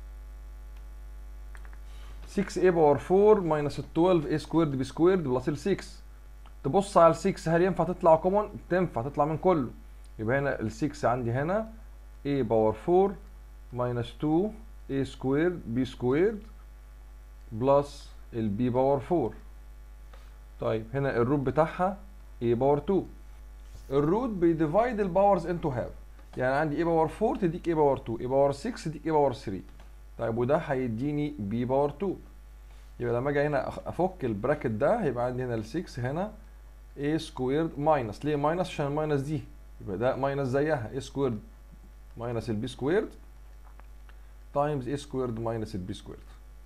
ستة a باور فور ماينس ال اتناشر a سكويرد ب سكويرد بلس ال ستة. تبص على ال ستة، هل ينفع تطلع كومن؟ تنفع تطلع من كله. يبقى هنا ال ستة عندي هنا a باور فور ماينس تو a سكويرد b سكويرد بلس ال b باور فور. طيب هنا الروت بتاعها a باور تو. الروت بيديفايد الباورز انتو هاف، يعني عندي a باور فور تديك a باور تو، a باور ستة تديك a باور ثلاثة. طيب وده هيديني b باور تو. يبقى لما اجي هنا افك البراكت ده هيبقى عندي هنا ال ستة هنا a سكويرد ماينس، ليه ماينس؟ عشان الماينس دي يبقى ده ماينس زيها، a سكويرد ماينس ال b سكويرد تايمز a سكويرد ماينس ال b سكويرد.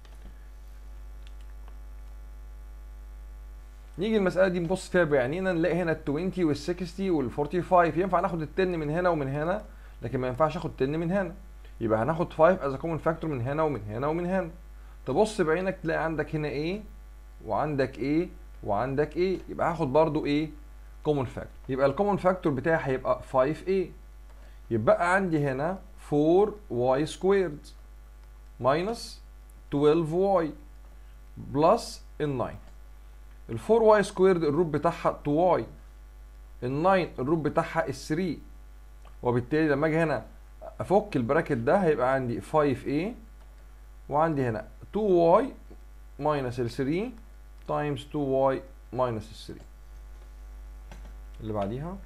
نيجي المسألة دي نبص فيها بعينينا، نلاقي هنا ال عشرين وال ستين وال خمسة وأربعين. ينفع ناخد ال عشرة من هنا ومن هنا، لكن ما ينفعش اخد عشرة من هنا. يبقى هناخد خمسة از كومن فاكتور من هنا ومن هنا ومن هنا. تبص بعينك تلاقي عندك هنا A وعندك A وعندك A، يبقى هاخد برضو A كومن فاكتور. يبقى الكومن فاكتور بتاعي هيبقى خمسة A. يبقى عندي هنا فور واي سكويرد ماينس اتناشر واي بلس ال تسعة. ال فور واي سكويرد الروت بتاعها اتنين واي، ال تسعة الروت بتاعها ال ثلاثة، وبالتالي لما اجي هنا افك البراكت ده هيبقى عندي خمسة A وعندي هنا اتنين واي ماينس ال ثلاثة تايمز اتنين واي ماينس ال ثلاثة. اللي بعديها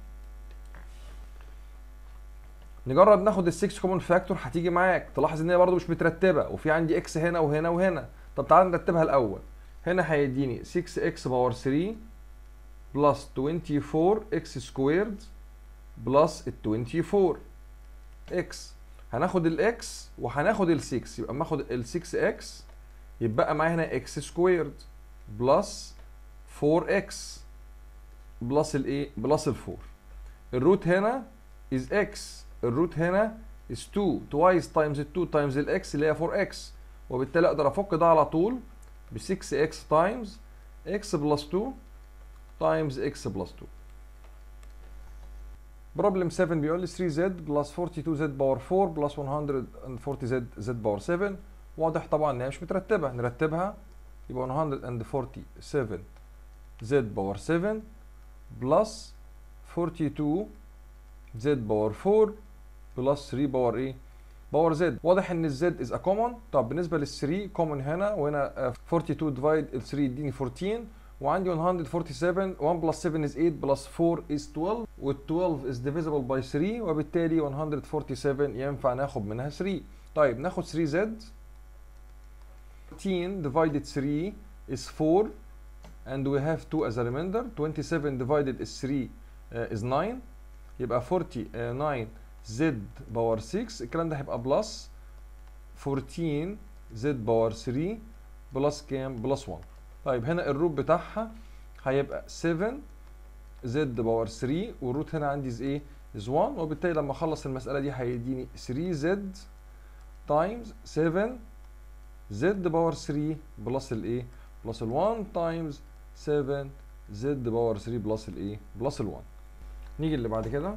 نجرب ناخد ال ستة كومن فاكتور. هتيجي معاك تلاحظ ان هي برضه مش مترتبه، وفي عندي اكس هنا وهنا وهنا. طب تعالى نرتبها الاول. هنا هيديني ستة اكس باور ثلاثة بلس اربعة وعشرين اكس سكويرد بلس ال اربعة وعشرين اكس. هناخد الاكس وهناخد ال ستة، يبقى اما اخد ال ستة اكس يبقى معايا هنا اكس سكويرد بلس فور اكس بلس الايه؟ بلس ال اربعة. الروت هنا is x، الروت هنا is two twice times ال two times ال x اللي هي فور اكس، وبالتالي اقدر افك ده على طول ب ستة اكس times x plus two times x plus two. بروبلم سبعة بيقول لي ثري زد بلس فورتي تو زد باور فور بلس ون هندرد اند فورتي زد زد باور سفن. واضح طبعا ان هي مش مترتبه، نرتبها. يبقى ون هندرد اند فورتي سفن زد باور سفن بلس فورتي تو زد باور فور بلس ثري باور ايه؟ باور زد. واضح ان الزد از ا كومن. طب بالنسبه لل ثري كومن هنا وهنا فورتي تو ديفايد ال ثري يديني فورتين، وعندي ون هندرد فورتي سفن واحد بلس سفن is ايت بلس فور is تويلف، وال تويلف is divisible by ثري، وبالتالي ون هندرد فورتي سفن ينفع ناخد منها ثري. طيب ناخد ثري زد. فورتين divided ثري is فور and we have two as a remainder. توينتي سفن divided is ثري uh, is ناين، يبقى فورتي ناين زد باور ستة. الكلام ده هيبقى بلس فورتين زد باور ثري بلس كام؟ بلس واحد. طيب هنا الروت بتاعها هيبقى سفن زد باور ثري، والروت هنا عندي از ايه؟ از واحد، وبالتالي لما اخلص المساله دي هيديني ثري زد تايمز سفن زد باور ثري بلس الايه؟ بلس ال واحد تايمز سفن زد باور ثري بلس الايه؟ بلس ال واحد. نيجي اللي بعد كده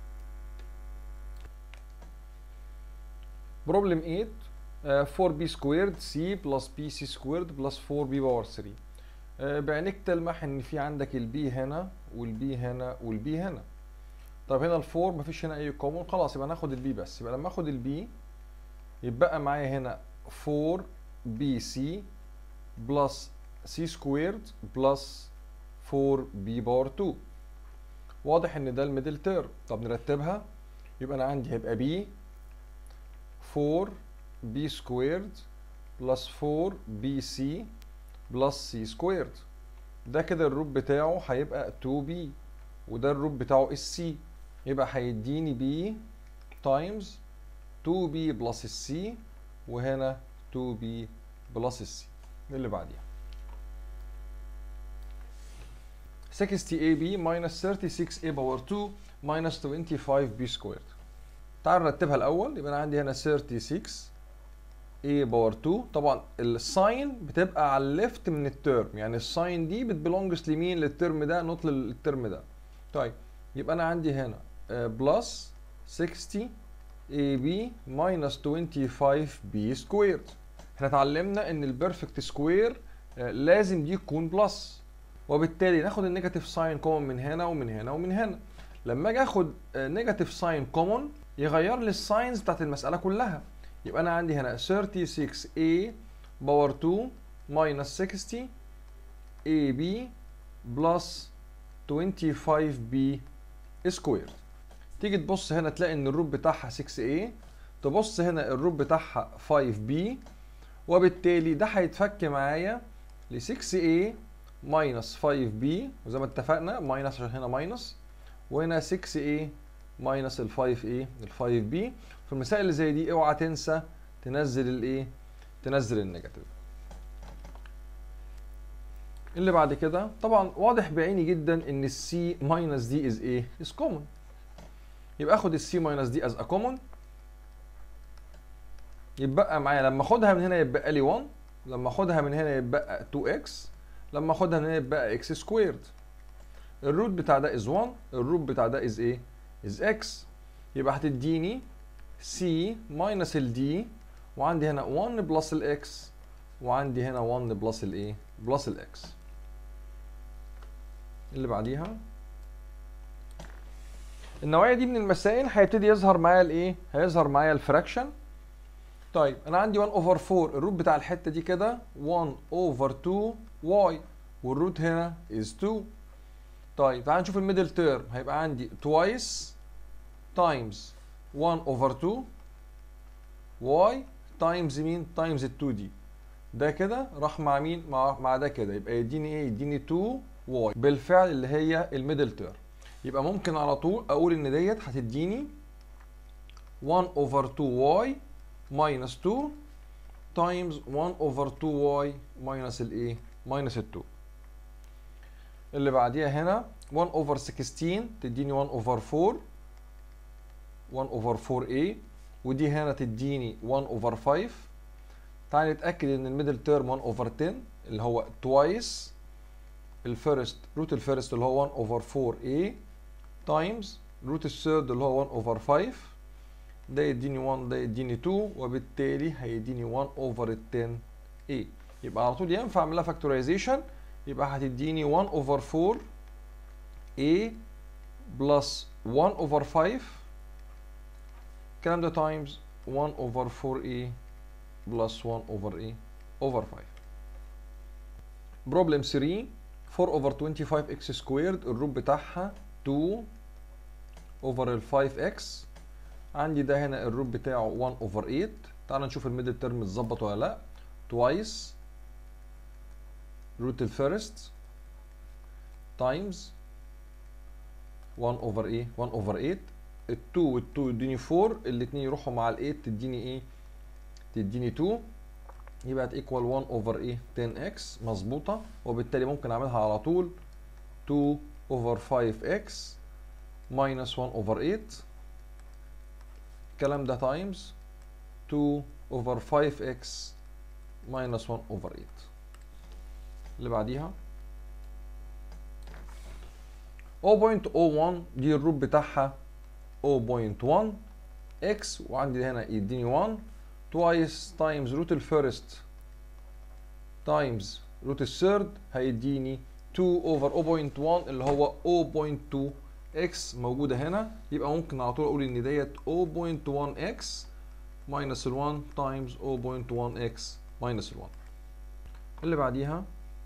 بروبلم ثمانية. فور بي سكويرد سي بلس بي سي سكويرد بلس فور بي باور ثري. بعينك تلمح ان في عندك البي هنا والبي هنا والبي هنا. طب هنا الفور مفيش هنا اي كومون، خلاص يبقى ناخد البي بس. يبقى لما اخد البي يبقى معايا هنا فور بي سي بلس سي سكويرد بلس فور بي باور تو. واضح ان ده الميدل تيرم. طب نرتبها. يبقى انا عندي هيبقى بي فور بي سكويرد بلس فور بي سي بلس سي سكويرد. ده كده الروت بتاعه هيبقى تو بي، وده الروت بتاعه السي، يبقى هيديني بي تايمز تو بي بلس السي، وهنا تو بي بلس السي. اللي بعديها ستين اي بي minus ستة وثلاثين اي باور اتنين minus خمسة وعشرين بي سكويرد. تعال نرتبها الاول. يبقى انا عندي هنا ستة وثلاثين a باور اتنين. طبعا الساين بتبقى على الليفت من الترم، يعني الساين دي بتبلونجز لمين؟ للترم ده، نوت للترم ده. طيب يبقى انا عندي هنا بلس ستين اي بي minus خمسة وعشرين بي سكويرد. احنا اتعلمنا ان البيرفكت سكوير لازم دي تكون بلس، وبالتالي ناخد النيجاتيف ساين كومن من هنا ومن هنا ومن هنا. لما اجي اخد نيجاتيف ساين كومن يغير لي الساينز بتاعت المساله كلها. يبقى انا عندي هنا ستة وثلاثين a باور اتنين minus ستين a b بلس خمسة وعشرين b سكوير. تيجي تبص هنا تلاقي ان الروت بتاعها ستة a، تبص هنا الروت بتاعها خمسة b، وبالتالي ده هيتفك معايا ل ستة a minus خمسة b، وزي ما اتفقنا ماينس عشان هنا ماينس، وهنا ستة a minus ال خمسة a ال خمسة b. في المسائل اللي زي دي اوعى تنسى تنزل الايه؟ تنزل النيجاتيف. اللي بعد كده طبعا واضح بعيني جدا ان السي ماينس دي از ايه؟ از كومن. يبقى اخد السي ماينس دي از ا كومن، يبقى معايا لما اخدها من هنا يبقى لي واحد، لما اخدها من هنا يبقى اتنين اكس، لما اخدها من هنا يبقى اكس سكويرد. الروت بتاع ده از واحد، الروت بتاع ده از ايه؟ از اكس. يبقى هتديني سي ماينس الدي، وعندي هنا واحد بلس الاكس، وعندي هنا واحد بلس الايه؟ بلس الاكس. اللي بعديها النوعيه دي من المسائل هيبتدي يظهر معايا الايه؟ هيظهر معايا الفراكشن. طيب انا عندي واحد اوفر اربعة، الروت بتاع الحته دي كده واحد اوفر اتنين واي، والروت هنا از اتنين. طيب تعال نشوف الميدل تيرم. هيبقى عندي توايس تايمز واحد اوفر اتنين واي تايمز مين؟ تايمز ال اتنين دي. ده كده راح مع مين؟ مع مع ده كده، يبقى يديني ايه؟ يديني اتنين واي بالفعل اللي هي الميدل تيرم. يبقى ممكن على طول اقول ان ديت هتديني واحد اوفر اتنين واي ماينس اتنين تايمز واحد اوفر اتنين واي ماينس الايه؟ ماينس ال اتنين. اللي بعديها هنا واحد اوفر ستاشر تديني واحد اوفر اربعة، واحد اوفر اربعة a، ودي هنا تديني واحد اوفر خمسة. تعال نتاكد ان الميدل تيرم واحد اوفر عشرة اللي هو توايس الفيرست روت الفيرست اللي هو واحد اوفر اربعة a تايمز روت الثيرد اللي هو واحد اوفر خمسة. ده يديني واحد، ده يديني اتنين، وبالتالي هيديني واحد اوفر عشرة a. يبقى على طول ينفع اعملها فاكتورايزيشن، يبقى هتديني واحد اوفر اربعة a بلس واحد اوفر خمسة، الكلام ده تايمز واحد اوفر اربعة a بلس واحد اوفر ايه؟ اوفر خمسة. بروبلم تلاتة اربعة اوفر خمسة وعشرين اكس سكويرد، الروت بتاعها اتنين اوفر ال خمسة اكس. عندي ده هنا الروت بتاعه واحد اوفر تمانية. تعال نشوف الميدل تيرم اتظبط ولا لا. توايس روت الفيرست تايمز واحد اوفر ايه؟ واحد اوفر تمانية. ال اتنين وال اتنين يديني اربعة، الاثنين يروحوا مع ال تمانية تديني ايه؟ تديني اتنين. يبقى هتيكوال واحد اوفر ايه؟ عشرة اكس مظبوطه، وبالتالي ممكن اعملها على طول اتنين اوفر خمسة اكس ماينس واحد اوفر تمانية، الكلام ده تايمز اتنين اوفر خمسة اكس ماينس واحد اوفر تمانية. اللي بعديها صفر فاصلة صفر واحد دي الروت بتاعها صفر فاصلة واحد اكس، وعندي هنا يديني واحد توايس تايمز روت الفيرست تايمز روت الثيرد هيديني اتنين اوفر صفر فاصلة واحد اللي هو صفر فاصلة اتنين اكس موجوده هنا. يبقى ممكن على طول اقول ان ديت صفر فاصلة واحد اكس ماينس ال واحد تايمز صفر فاصلة واحد اكس ماينس ال واحد. اللي بعديها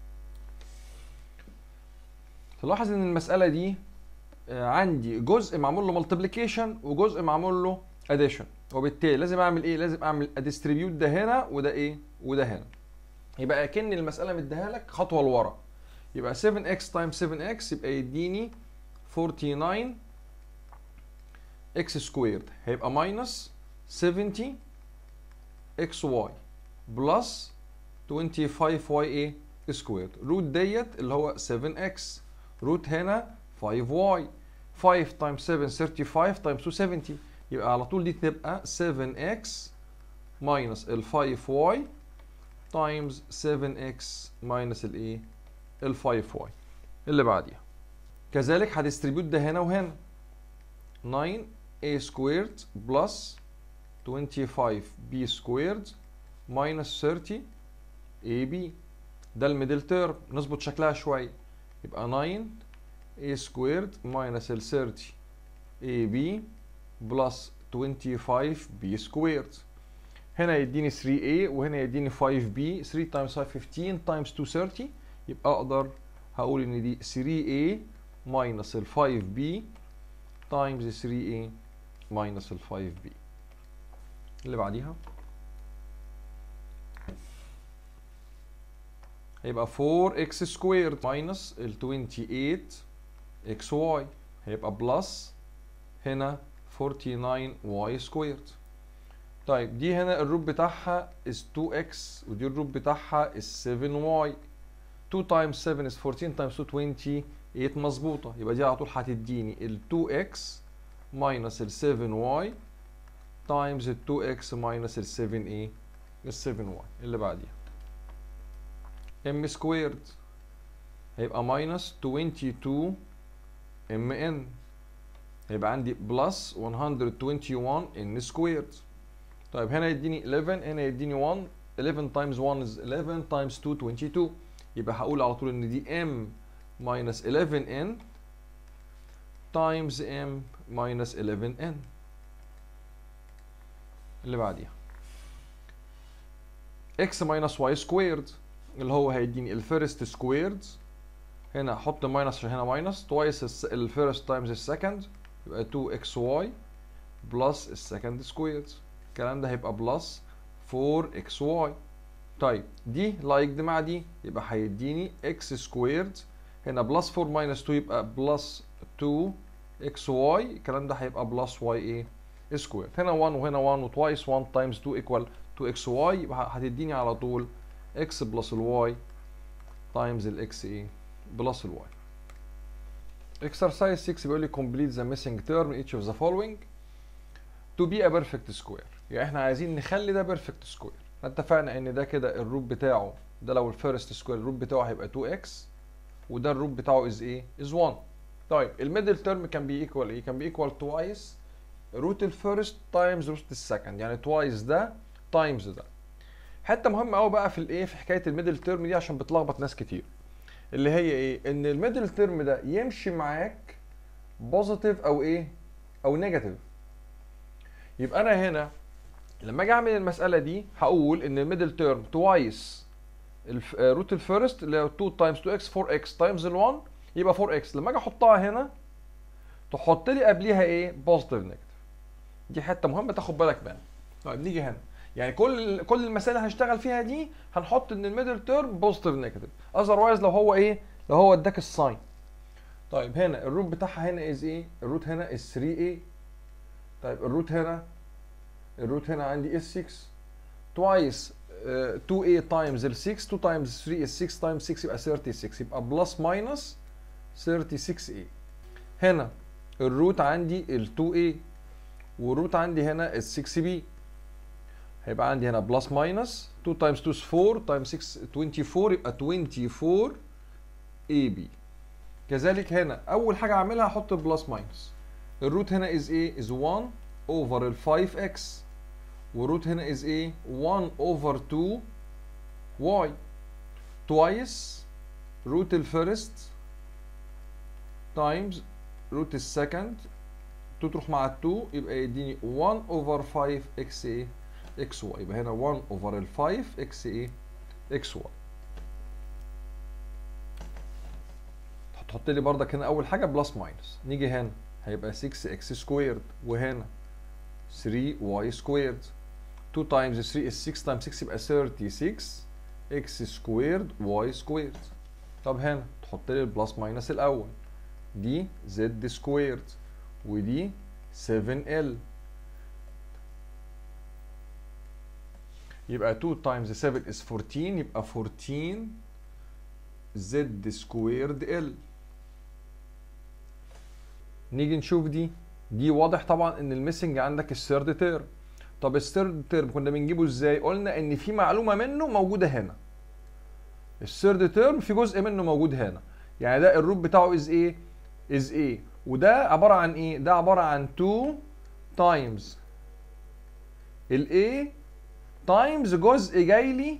تلاحظ ان المساله دي عندي جزء معمول له مالتيبليكيشن وجزء معمول له اديشن، وبالتالي لازم اعمل ايه؟ لازم اعمل اديستريبيوت ده هنا وده ايه؟ وده هنا. يبقى اكن المساله مديها لك خطوه لورا. يبقى سبعة اكس تايمز سبعة اكس يبقى يديني تسعة وأربعين اكس سكويرد، هيبقى ماينس سبعين اكس واي بلس خمسة وعشرين واي ايه سكوير. روت ديت اللي هو سبعة اكس، روت هنا خمسة واي، خمسة تايمز سبعة خمسة وثلاثين تايمز اتنين سبعين، يبقى على طول دي تبقى سبعة اكس ماينس ال خمسة واي تايمز سبعة اكس ماينس الايه ال خمسة واي. اللي بعديها كذلك هديستريبيوت ده هنا وهنا، تسعة a سكويرد بلس خمسة وعشرين b سكويرد ماينس ثلاثين اي بي. ده الميدل تيرم، نظبط شكلها شويه، يبقى تسعة a سكويرد ماينس ال ثلاثين اي بي بلس خمسة وعشرين b سكويرد. هنا يديني ثري اي وهنا يديني فايف بي، ثري تايمز خمسة خمستاشر تايمز اتنين ثلاثين، يبقى اقدر هقول ان دي ثري اي ماينس ال فايف بي تايمز ثري اي ماينس ال فايف بي. اللي بعديها هيبقى فور اكس سكويرد ماينس ال تمنية وعشرين اكس واي، هيبقى بلس هنا تسعة وأربعين واي سكويرد. طيب دي هنا الروت بتاعها is تو اكس ودي الروت بتاعها is سفن واي. تو تايمز سفن is فورتين تايمز تو تمانية وعشرين مظبوطه، يبقى دي على طول هتديني ال تو اكس ماينس ال سفن واي تايمز ال تو اكس ماينس ال سفن ايه ال سفن واي. اللي بعديها ام سكويرد هيبقى ماينس اتنين وعشرين ام ان، هيبقى عندي بلس مية وواحد وعشرين ان سكويرد. طيب هنا يديني حداشر، هنا يديني واحد، حداشر تايمز واحد is حداشر تايمز اتنين اتنين وعشرين، يبقى هقول على طول ان دي ام ماينس حداشر ان تايمز ام ماينس حداشر ان. اللي بعديها اكس ماينس واي سكويرد اللي هو هيديني الفيرست سكويرد، هنا احط ماينس عشان هنا ماينس توايس الفيرست تايمز السكند، يبقى تو اكس واي بلس السكند سكويرد. الكلام ده هيبقى بلس فور اكس واي. طيب دي لايك دي مع دي، يبقى هيديني اكس سكويرد، هنا بلس فور ماينس تو يبقى بلس تو اكس واي، الكلام ده هيبقى بلس واي ايه سكويرد. هنا واحد وهنا واحد وتوايس واحد تايمز تو ايكوال تو اكس واي، يبقى هتديني على طول اكس بلس الواي تايمز الاكس ايه بلس الواي. exercise ستة بيقول لي complete the missing term in each of the following to be a perfect square. يعني احنا عايزين نخلي ده perfect square. اتفقنا ان ده كده الروت بتاعه، ده لو الفيرست سكوير الروت بتاعه هيبقى تو اكس وده الروت بتاعه از ايه از واحد. طيب الميدل تيرم كان بي ايكوال ايه؟ كان بي ايكوال توايس روت الفيرست تايمز روت السكند، يعني توايس ده تايمز ده. حته مهمه قوي بقى في الايه في حكايه الميدل تيرم دي عشان بتلخبط ناس كتير، اللي هي ايه؟ ان الميدل تيرم ده يمشي معاك بوزيتيف او ايه او نيجاتيف. يبقى انا هنا لما اجي اعمل المساله دي هقول ان الميدل تيرم توايس روت الفيرست اللي هو اتنين تايمز تو اكس فور اكس تايمز ال واحد، يبقى فور اكس. لما اجي احطها هنا تحط لي قبليها ايه؟ بوزيتيف نيجاتيف. دي حته مهمه تاخد بالك منها. طيب نيجي هنا، يعني كل كل المسائل اللي هنشتغل فيها دي هنحط ان الميدل تيرم بوزيتيف نيجاتيف، اذروايز لو هو ايه؟ لو هو اداك الساين. طيب هنا الروت بتاعها هنا از ايه؟ الروت هنا از ثري اي. طيب الروت هنا الروت هنا عندي اس ستة توايس تو اي تايمز ال ستة، تو تايمز ثري is ستة تايمز ستة يبقى ثيرتي سيكس، يبقى بلس ماينس ثيرتي سيكس اي. هنا الروت عندي ال تو اي والروت عندي هنا ال سيكس بي، هيبقى عندي هنا بلس ماينس تو تايمز تو is فور تايمز ستة تونتي فور يبقى تونتي فور اي بي. كذلك هنا اول حاجه اعملها احط بلس ماينس، الروت هنا از ايه؟ از واحد اوفر ال فايف اكس والروت هنا از ايه؟ واحد اوفر تو واي توايس روت الفيرست تايمز روت السكند، تو تروح مع ال2 يبقى يديني واحد اوفر فايف اكس ايه اكس واي، يبقى هنا واحد اوفر ال فايف اكس ايه اكس واي. هتحط لي بردك هنا اول حاجه بلس ماينس، نيجي هنا هيبقى ستة اكس سكويرد وهنا ثري واي سكويرد، تو تايمز ثري is ستة تايمز ستة يبقى ثيرتي سيكس اكس سكويرد واي سكويرد. طب هنا تحط لي البلس ماينس الاول، دي زد سكويرد ودي سفن ال. يبقى اتنين times سبعة is اربعتاشر، يبقى اربعتاشر زد سكويرد ال. نيجي نشوف دي دي واضح طبعا ان الميسنج عندك الثيرد تيرم. طب الثيرد تيرم كنا بنجيبه ازاي؟ قلنا ان في معلومه منه موجوده هنا. الثيرد تيرم في جزء منه موجود هنا، يعني ده الروت بتاعه از ايه؟ از ايه، وده عباره عن ايه؟ ده عباره عن اتنين تايمز الايه تايمز جزء جاي لي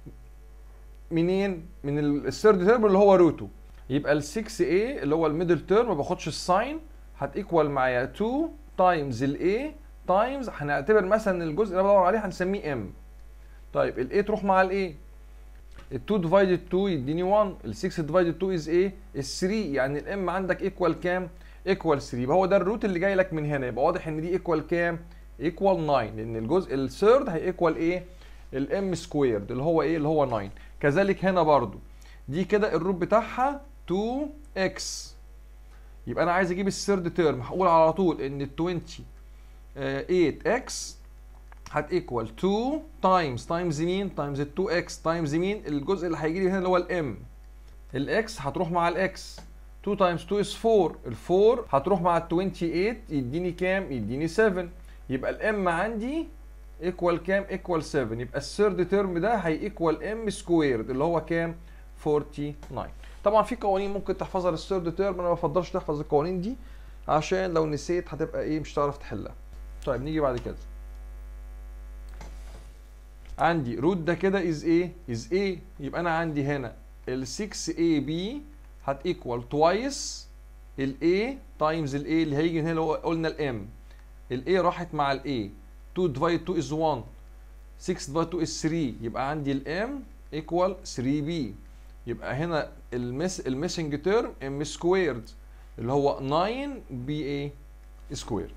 منين؟ من الثيرد تيرم اللي هو روته. يبقى ال ستة ايه اللي هو الميدل تيرم ما باخدش الساين، هتيكوال معايا اتنين تايمز الايه تايمز، هنعتبر مثلا الجزء اللي انا بدور عليه هنسميه ام. طيب الايه تروح مع الايه، ال اتنين ديفايدد اتنين يديني واحد، ال ستة ديفايدد اتنين از ايه؟ ال تلاتة، يعني الام عندك ايكوال كام؟ ايكوال تلاتة. يبقى هو ده الروت اللي جاي لك من هنا، يبقى واضح ان دي ايكوال كام؟ ايكوال تسعة، لان الجزء الثيرد هي ايكوال ايه؟ الام سكويرد اللي هو ايه؟ اللي هو تسعة. كذلك هنا برضو دي كده الروت بتاعها اتنين اكس. يبقى انا عايز اجيب الثيرد تيرم، هقول على طول ان ال تمنية اكس هتيكوال اتنين تايمز تايمز مين؟ تايمز ال اتنين اكس تايمز مين؟ الجزء اللي هيجي لي هنا اللي هو الام. الاكس هتروح مع الاكس، اتنين تايمز اتنين از اربعة، ال اربعة هتروح مع ال تمنية وعشرين يديني كام؟ يديني سبعة. يبقى الام عندي ايكوال كام؟ ايكوال سبعة. يبقى الثيرد تيرم ده هي ايكوال ام سكويرد اللي هو كام؟ تسعة واربعين. طبعا في قوانين ممكن تحفظها للثيرد تيرم، انا ما بفضلش تحفظ القوانين دي عشان لو نسيت هتبقى ايه؟ مش هتعرف تحلها. طيب نيجي بعد كده، عندي روت ده كده از ايه؟ از ايه. يبقى انا عندي هنا ال ستة اي بي هتيكوال توايس الاي تايمز الاي اللي هيجي هنا اللي هو قلنا الام. الاي راحت مع الاي، اتنين ديفايد اتنين از واحد، ستة ديفايد اتنين از تلاتة، يبقى عندي الام ايكوال تلاتة بي. يبقى هنا المس الميسنج تيرم ام سكويرد اللي هو تسعة بي اي سكويرد.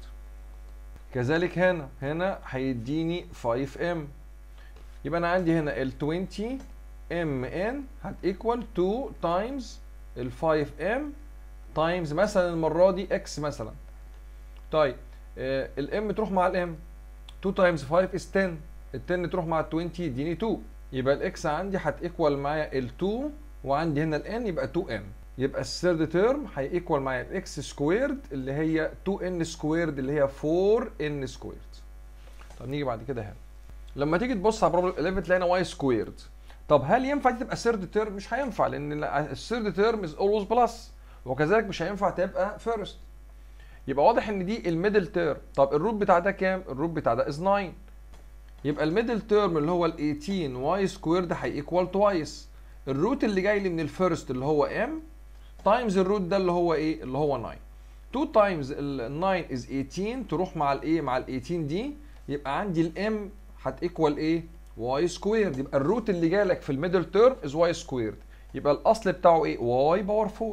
كذلك هنا هنا هيديني خمسة ام. يبقى انا عندي هنا ال عشرين ام ان هتيكوال اتنين تايمز ال خمسة ام تايمز مثلا المره دي اكس مثلا. طيب آه الام تروح مع الام، اتنين تايمز خمسة از عشرة، ال عشرة تروح مع ال عشرين يديني اتنين. يبقى الاكس عندي هتيكوال معايا ال اتنين، وعندي هنا الان يبقى اتنين ام. يبقى الثيرد تيرم هيكوال معايا الاكس سكويرد اللي هي اتنين ان سكويرد اللي هي اربعة ان سكويرد. طب نيجي بعد كده هنا لما تيجي تبص على بروبلم حداشر تلاقي هنا واي سكويرد. طب هل ينفع دي تبقى ثيرد تيرم؟ مش هينفع، لان الثيرد تيرم از اولويز بلس، وكذلك مش هينفع تبقى فيرست. يبقى واضح ان دي الميدل تيرم. طب الروت بتاع ده كام؟ الروت بتاع ده از تسعة. يبقى الميدل تيرم اللي هو ال تمنتاشر واي سكويرد هيكوال توايس الروت اللي جاي لي من الفيرست اللي هو ام تايمز الروت ده اللي هو ايه؟ اللي هو تسعة. اتنين تايمز ال تسعة از تمنتاشر تروح مع الايه؟ مع ال تمنتاشر دي، يبقى عندي الام هتيكوال ايه؟ واي سكويرد. يبقى الروت اللي جاي لك في الميدل تيرم از واي سكويرد، يبقى الاصل بتاعه ايه؟ واي باور اربعة.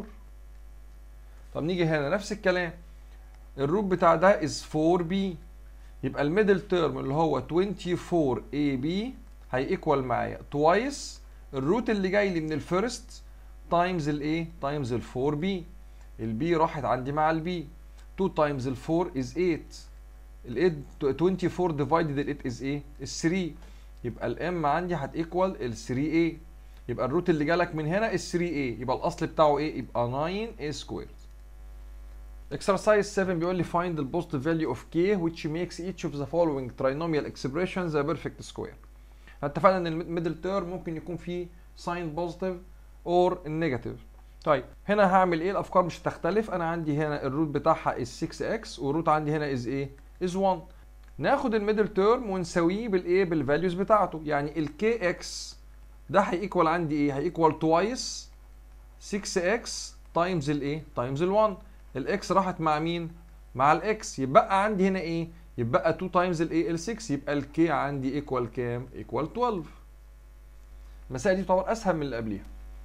طب نيجي هنا نفس الكلام، الروت بتاع ده از اربعة بي، يبقى الميدل تيرم اللي هو اربعة وعشرين اي بي هيكوال معايا توايس الروت اللي جاي لي من الفيرست تايمز الايه؟ تايمز ال اربعة بي. البي راحت عندي مع البي، اتنين تايمز ال اربعة از تمانية، ال اربعة وعشرين ديفايدد ال تمانية از ايه؟ ال تلاتة. يبقى الام عندي هتيكوال ال تلاتة اي. يبقى الروت اللي جالك من هنا ال تلاتة اي، يبقى الاصل بتاعه ايه؟ يبقى تسعة اي سكويرد. Exercise سبعة بيقول لي find the positive value of k which makes each of the following trinomial expressions a perfect square. اتفقنا ان الميدل تيرم ممكن يكون فيه ساين بوزيتيف اور نيجاتيف. طيب هنا هعمل ايه؟ الافكار مش هتختلف. انا عندي هنا الروت بتاعها از ستة اكس والروت عندي هنا از ايه؟ از واحد. ناخد الميدل تيرم ونساويه بالايه؟ بالفاليوز بتاعته. يعني الكي اكس ده هيكوال عندي ايه؟ هيكوال توايس ستة اكس تايمز الايه؟ تايمز ال1. الاكس راحت مع مين؟ مع الاكس، يبقى عندي هنا ايه؟ يبقى اتنين تايمز الايه؟ ال ستة، يبقى الكي عندي ايكوال كام؟ ايكوال اتناشر. المسائل دي تعتبر اسهل من اللي قبليها.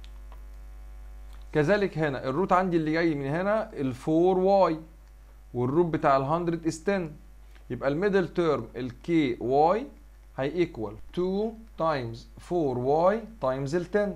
كذلك هنا الروت عندي اللي جاي من هنا ال اربعة واي والروت بتاع ال مية از عشرة، يبقى الميدل تيرم الكي واي هيكوال اتنين تايمز اربعة واي تايمز ال عشرة.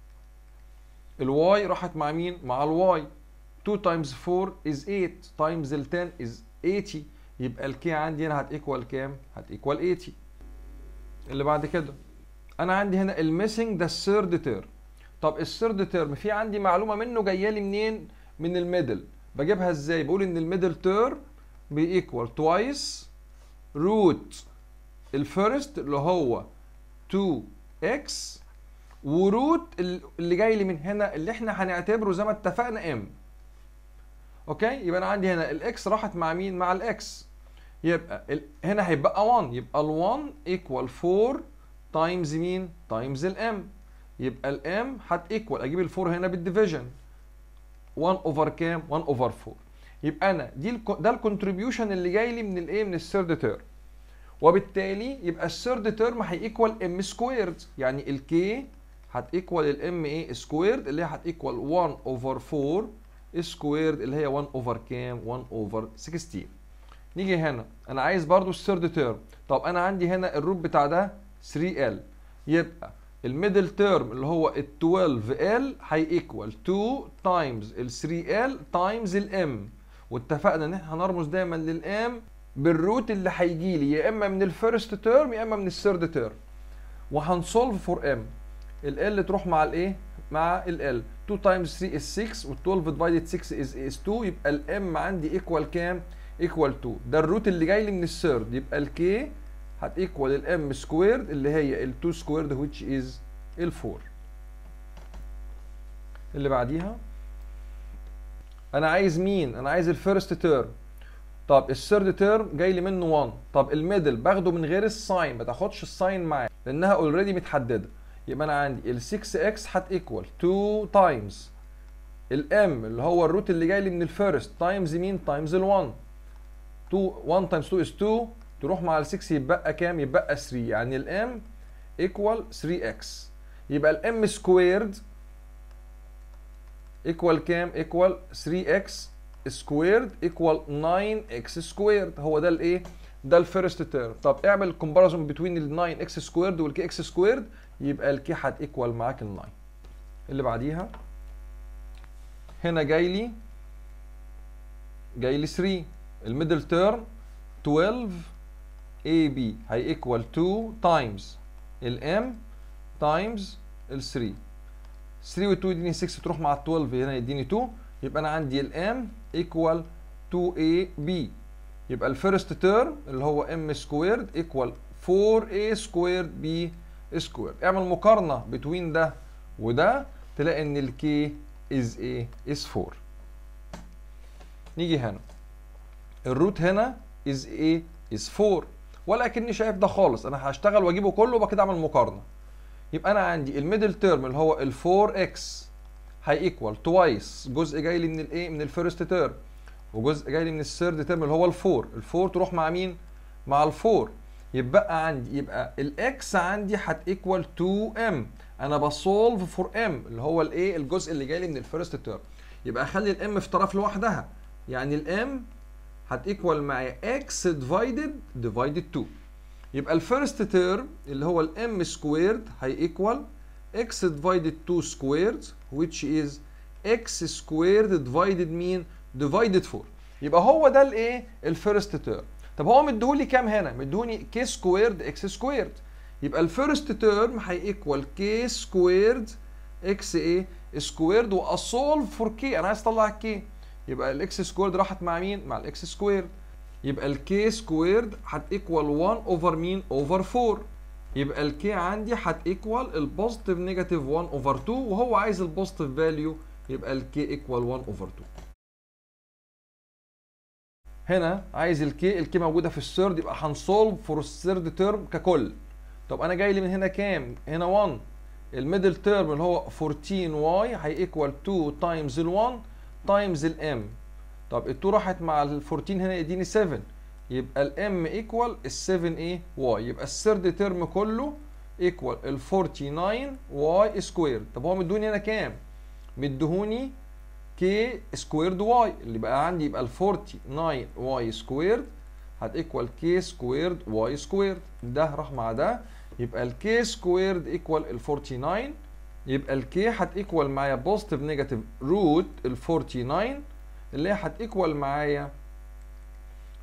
الواي راحت مع مين؟ مع الواي، اتنين تايمز اربعة is تمانية تايمز ال عشرة is تمانين، يبقى الكي عندي هنا هتيكوال كام؟ هتيكوال تمانين. اللي بعد كده انا عندي هنا الميسنج ده الثيرد تيرم. طب الثيرد تيرم في عندي معلومه منه جايه لي منين؟ من الميدل. بجيبها ازاي؟ بقول ان الميدل تيرم بيكوال توايس روت الفيرست اللي هو تو اكس وروت اللي جاي لي من هنا اللي احنا هنعتبره زي ما اتفقنا ام. اوكي، يبقى انا عندي هنا الاكس راحت مع مين؟ مع الاكس. يبقى ال... هنا هيبقى واحد، يبقى ال واحد ايكوال اربعة تايمز مين؟ تايمز الام. يبقى الام هتيكوال، اجيب ال اربعة هنا بالديفيجن، واحد اوفر كام؟ واحد اوفر اربعة. يبقى انا دي ال... ده الكونتريبيوشن اللي جاي لي من الايه؟ من الثيرد تيرم. وبالتالي يبقى الثيرد تيرم هيكوال ام سكويرد، يعني الكي هتيكوال الام ايه؟ سكويرد، اللي هي هتيكوال واحد اوفر اربعة سكويرد، اللي هي واحد اوفر كام؟ واحد اوفر ستاشر. نيجي هنا انا عايز برضو الثيرد تيرم. طب انا عندي هنا الروت بتاع ده ثري ال، يبقى الميدل تيرم اللي هو ال اتناشر ال هيكوال اتنين تايمز ال ثري ال تايمز الام. واتفقنا ان احنا هنرمز دايما للام بالروت اللي هيجي لي يا اما من الفيرست تيرم يا اما من الثيرد تيرم. وهنسولف فور ام. ال ال تروح مع الايه؟ مع ال ال. اتنين تايمز ثري is ستة وال اتناشر ديفايدد ستة is is اتنين، يبقى الام عندي ايكوال كام؟ ايكوال اتنين. ده الروت اللي جاي لي من الثيرد، يبقى الكي هتيكوال الام سكويرد اللي هي ال اتنين سكويرد which is ال اربعة. اللي بعديها انا عايز مين؟ انا عايز الفيرست تيرم. طب الثيرد تيرم جاي لي منه واحد. طب الميدل باخده من غير الساين، ما تاخدش الساين معاه لانها اوريدي متحدده. يبقى انا عندي ال ستة اكس هتيكوال اتنين تايمز الام اللي هو الروت اللي جاي لي من الفيرست تايمز مين؟ تايمز ال واحد. اتنين واحد تايمز اتنين is اتنين، تروح مع ال ستة يبقى كام؟ يبقى تلاتة، يعني الام ايكوال ثري اكس. يبقى الام سكويرد ايكوال كام؟ ايكوال ثري اكس سكويرد ايكوال تسعة اكس سكويرد. هو ده الايه؟ ده الفيرست تيرم. طب اعمل كومباريزون بين ال تسعة اكس سكويرد والكي اكس سكويرد، يبقى الكي هتيكوال معاك ال تسعة. اللي بعديها هنا جاي لي جاي لي ثري. الميدل تيرم اتناشر اي بي هيكوال اتنين تايمز الام تايمز ال ثري. ثري و اتنين يديني ستة، تروح مع ال اتناشر هنا يديني اتنين، يبقى انا عندي الام ايكوال اتنين اي بي. يبقى الفيرست تيرم اللي هو ام سكويرد ايكوال فور اي سكويرد بي سكويرد. اعمل مقارنه بين ده وده تلاقي ان الكي از ايه؟ از فور. نيجي هنا الروت هنا از ايه؟ از فور، ولكني شايف ده خالص، انا هشتغل واجيبه كله وبعد كده اعمل مقارنه. يبقى انا عندي الميدل تيرم اللي هو ال فور اكس هيكوال توايس جزء جاي لي من الايه؟ من الفيرست تيرم، وجزء جاي لي من الثيرد تيرم اللي هو ال فور. ال فور تروح مع مين؟ مع ال فور. يبقى عندي يبقى الاكس عندي هتيكوال اتنين ام. انا بسولف فور ام اللي هو الايه؟ الجزء اللي جاي لي من الفيرست تيرم. يبقى اخلي الام في طرف لوحدها، يعني الام هتيكوال معايا اكس ديفايدد ديفايدد اتنين. يبقى الفيرست تيرم اللي هو الام سكويرد هيكوال اكس ديفايدد اتنين سكويرد which is اكس سكويرد ديفايدد مين؟ ديفايدد فور. يبقى هو ده الايه؟ الفيرست تيرم. طب هو مديهولي كام هنا؟ مديهوني كي سكويرد اكس سكويرد. يبقى الفيرست تيرم هيكوال كي سكويرد اكس ايه؟ سكويرد، واصولف فور كي، انا عايز اطلع الكي. يبقى الاكس سكويرد راحت مع مين؟ مع الاكس سكويرد. يبقى الكي سكويرد هتيكوال واحد اوفر مين؟ اوفر فور. يبقى الكي عندي هتيكوال البوزيتيف نيجاتيف واحد اوفر اتنين، وهو عايز البوزيتيف فاليو، يبقى الكي ايكوال واحد اوفر اتنين. هنا عايز الكي، الكي موجوده في الثيرد، يبقى هنسولف فور الثيرد تيرم ككل. طب انا جاي لي من هنا كام؟ هنا واحد. الميدل تيرم اللي هو اربعتاشر واي هيكوال اتنين تايمز ال واحد تايمز الام. طب ال اتنين راحت مع ال اربعتاشر هنا يديني سبعة، يبقى الام ايكوال ال سبعة ايه؟ واي. يبقى الثيرد تيرم كله ايكوال ال تسعة واربعين واي سكويرد. طب هو مدوني هنا كام؟ مدهوني كي سكويرد واي، اللي بقى عندي يبقى ال تسعة واربعين واي سكويرد هتيكوال كي سكويرد واي سكويرد. ده راح مع ده، يبقى الكي سكويرد ايكوال ال تسعة واربعين. يبقى الكي هتيكوال معايا بوزيتيف نيجاتيف روت ال تسعة واربعين اللي هي هتيكوال معايا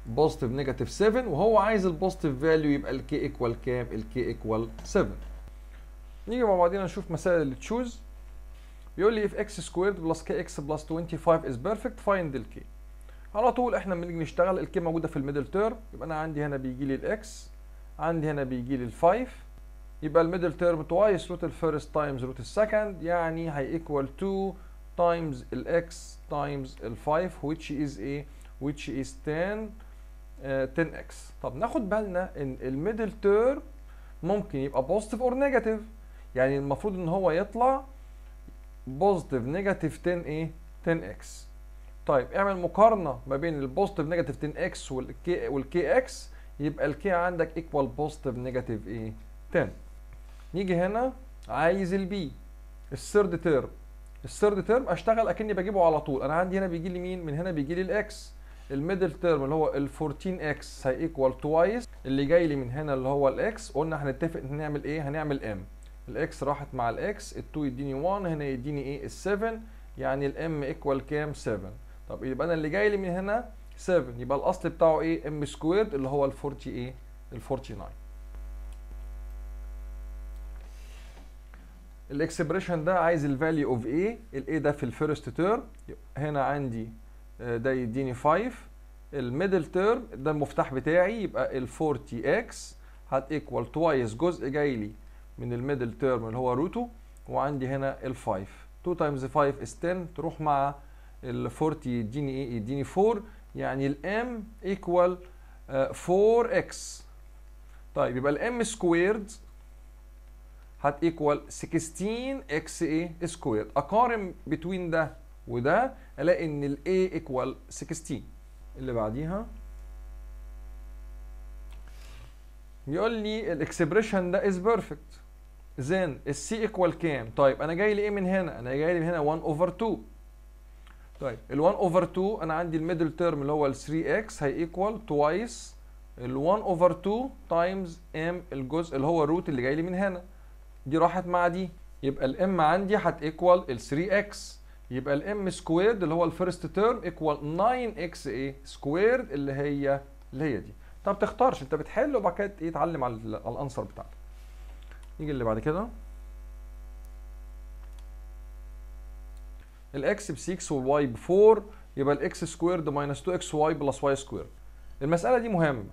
بوزيتيف نيجاتيف سبعة، وهو عايز البوزيتيف فاليو يبقى الكي ايكوال كام؟ الكي ايكوال سبعة. نيجي مع بعضينا نشوف مسائل اللي تشوز. بيقول لي if x squared plus kx plus خمسة وعشرين is perfect find the k. على طول احنا بنيجي نشتغل الكي موجوده في الميدل تيرم، يبقى انا عندي هنا بيجي لي الاكس، عندي هنا بيجي لي ال5، يبقى الميدل تيرم توايس روت الفيرست تايمز روت السكند، يعني هي ايكوال اتنين تايمز الاكس تايمز ال5 which is ايه؟ which is عشرة عشرة اكس. طب ناخد بالنا ان الميدل تيرم ممكن يبقى بوزيتيف اور نيجاتيف، يعني المفروض ان هو يطلع بوزيتيف نيجاتيف عشرة ايه؟ عشرة اكس. طيب اعمل مقارنه ما بين البوزيتيف نيجاتيف عشرة اكس والكي والكي اكس، يبقى الكي عندك ايكوال بوزيتيف نيجاتيف ايه؟ عشرة. نيجي هنا عايز البي الثيرد تيرم. الثيرد تيرم اشتغل اكني بجيبه على طول. انا عندي هنا بيجي لي مين؟ من هنا بيجي لي الاكس. الميدل تيرم اللي هو ال أربعتاشر اكس هي ايكوال توايس اللي جاي لي من هنا اللي هو الاكس. قلنا هنتفق هنعمل ايه؟ هنعمل ام. الاكس راحت مع الاكس، ال2 يديني واحد، هنا يديني ايه؟ ال7، يعني الام ايكوال كام؟ سبعة. طب يبقى انا اللي جاي لي من هنا سبعة، يبقى الاصل بتاعه ايه؟ ام سكويرد اللي هو ال أربعين ايه؟ ال تسعة وأربعين. الاكسبريشن ده عايز الفاليو اوف ايه؟ الايه ده في الفيرست تيرم، هنا عندي ده يديني خمسة. الميدل تيرم ده المفتاح بتاعي، يبقى ال أربعين اكس هت ايكوال توايس جزء جاي لي من الميدل تيرم اللي هو روتو، وعندي هنا ال خمسة. اتنين تايمز خمسة is عشرة، تروح مع ال أربعين يديني ايه؟ يديني أربعة، يعني الام ايكوال أربعة اكس. طيب يبقى الام سكويرد هت ايكوال ستاشر اكس ايه سكويرد. اقارن بين ده وده الاقي ان الاي ايكوال ستاشر. اللي بعديها بيقول لي الاكسبريشن ده از بيرفكت، زين السي ايكوال كام؟ طيب انا جاي لي ايه من هنا؟ انا جاي لي من هنا واحد اوفر اتنين. طيب ال واحد اوفر اتنين انا عندي الميدل تيرم اللي هو ال ثري اكس هي ايكوال توايس ال واحد اوفر اتنين تايمز ام الجزء اللي هو الروت اللي جاي لي من هنا، دي راحت مع دي، يبقى الام عندي هت ايكوال ال ثري اكس، يبقى الام سكويرد اللي هو الفيرست تيرم ايكوال تسعة اكس ايه سكويرد اللي هي اللي هي دي. طب تختارش، انت بتحل وبعد كده ايه تعلم على الانسر بتاعتك. نيجي اللي بعد كده، الاكس ب ستة والواي ب أربعة، يبقى الاكس سكويرد ماينس اتنين اكس واي بلس واي سكويرد. المساله دي مهمه،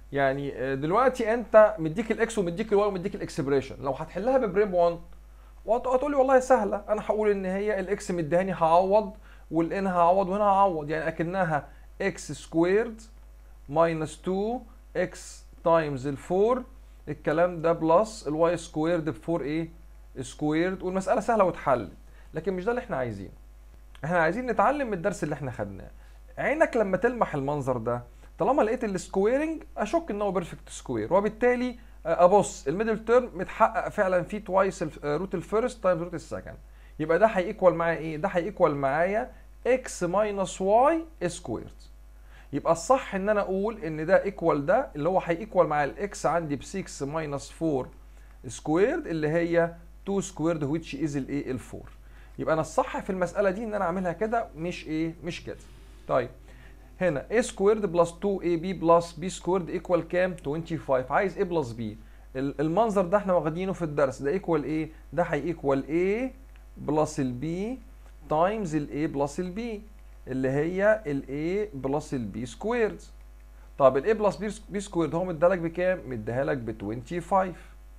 يعني دلوقتي انت مديك الاكس ومديك الواي ومديك الاكسبريشن، لو هتحلها ببريم واحد وهتقول لي والله سهله، انا هقول ان هي الاكس مديهاني هعوض، والان هعوض وهنا هعوض، يعني اكنها اكس سكويرد ماينس اتنين اكس تايمز ال أربعة، الكلام ده بلس الواي سكويرد ب أربعة ايه سكويرد، والمساله سهله واتحلت. لكن مش ده اللي احنا عايزينه، احنا عايزين نتعلم من الدرس اللي احنا خدناه. عينك لما تلمح المنظر ده طالما لقيت السكويرنج اشك ان هو بيرفكت سكوير، وبالتالي ابص الميدل تيرم متحقق فعلا فيه توايس روت الفيرست تايمز روت السكند، يبقى ده هيكوال معايا ايه؟ ده هيكوال معايا اكس ماينس واي سكويرد. يبقى الصح ان انا اقول ان ده ايكوال ده اللي هو هيكوال مع الاكس عندي ب ستة ماينس أربعة سكويرد اللي هي اتنين سكويرد which is الايه؟ ال أربعة. يبقى انا الصح في المساله دي ان انا اعملها كده، مش ايه؟ مش كده. طيب هنا a سكويرد بلس اتنين اي بي بلس b سكويرد ايكوال كام؟ خمسة وعشرين. عايز a بلس b. المنظر ده احنا واخدينه في الدرس، ده ايكوال ايه؟ ده هيكوال a بلس ال b تايمز ال a بلس ال b اللي هي ال a بلس ال b سكويرد. طب ال a بلس b سكويرد هو مديهالك بكام؟ مديهالك ب خمسة وعشرين.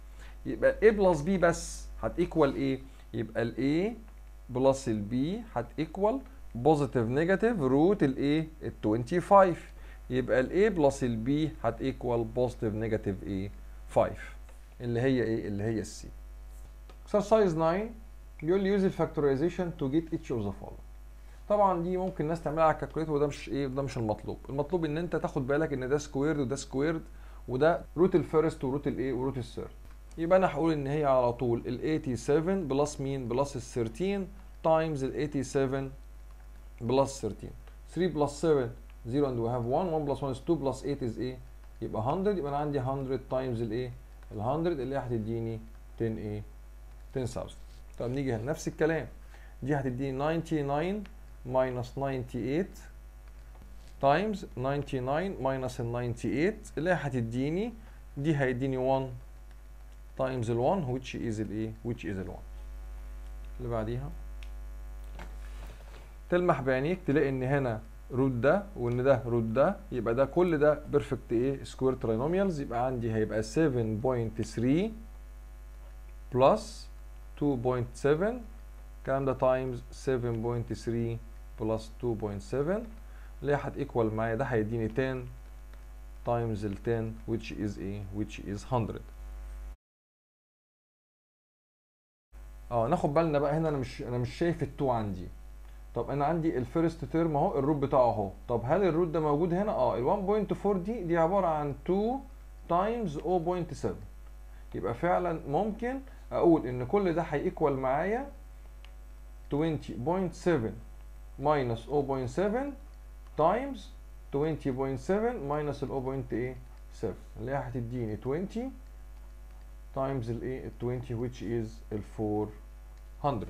يبقى ال a بلس b بس هتيكوال ايه؟ يبقى ال a بلس ال b هتيكوال بوزيتيف نيجاتيف روت الايه؟ ال خمسة وعشرين. يبقى الاي بلس البي هت ايكوال بوزيتيف نيجاتيف ايه؟ خمسة اللي هي ايه؟ اللي هي السي. اكسرسايز تسعة بيقول لي يوز الفاكتورايزيشن تو جيت اتش اوف ذا فولوينج. طبعا دي ممكن الناس تعملها على الكالكوليتر، وده مش ايه؟ ده مش المطلوب. المطلوب ان انت تاخد بالك ان ده سكويرد وده سكويرد، وده روت الفيرست وروت الايه؟ وروت الثيرد. يبقى انا هقول ان هي على طول ال سبعة وتمانين بلس مين؟ بلس ال تلتاشر تايمز ال سبعة وتمانين بلس تلتاشر. three plus seven zero and we have one. one plus one is two plus eight is ايه؟ يبقى مية. يبقى انا عندي مية تايمز الايه؟ ال مية اللي هي هتديني عشرة ايه؟ عشرة ألف. طب نيجي هنا نفس الكلام، دي هتديني تسعة وتسعين minus تمانية وتمانين تايمز تسعة وتسعين ماينس ال ثمانية وتسعين اللي هي هتديني دي هيديني واحد تايمز ال واحد which is الايه which is ال واحد. اللي بعديها تلمح بعينيك تلاقي ان هنا روت ده وان ده روت ده، يبقى ده كل ده بيرفكت ايه سكوير تراينوميالز. يبقى عندي هيبقى سبعة فاصلة تلاتة بلس اتنين فاصلة سبعة الكلام ده تايمز سبعة فاصلة تلاتة بلس اتنين فاصلة سبعة اللي هي هتيكوال معايا ده هيديني عشرة تايمز ال عشرة which is ايه which is مية. اه ناخد بالنا بقى هنا انا مش انا مش شايف ال اتنين عندي. طب انا عندي الفيرست تيرم اهو الروت بتاعه اهو. طب هل الروت ده موجود هنا؟ اه ال واحد فاصلة أربعة دي دي عباره عن اتنين تايمز صفر فاصلة سبعة. يبقى فعلا ممكن اقول ان كل ده هيكوال معايا عشرين فاصلة سبعة ماينس صفر فاصلة سبعة تايمز عشرين فاصلة سبعة ماينس ال صفر فاصلة سبعة اللي هي هتديني عشرين تايمز الايه ال عشرين which is ال أربعمية.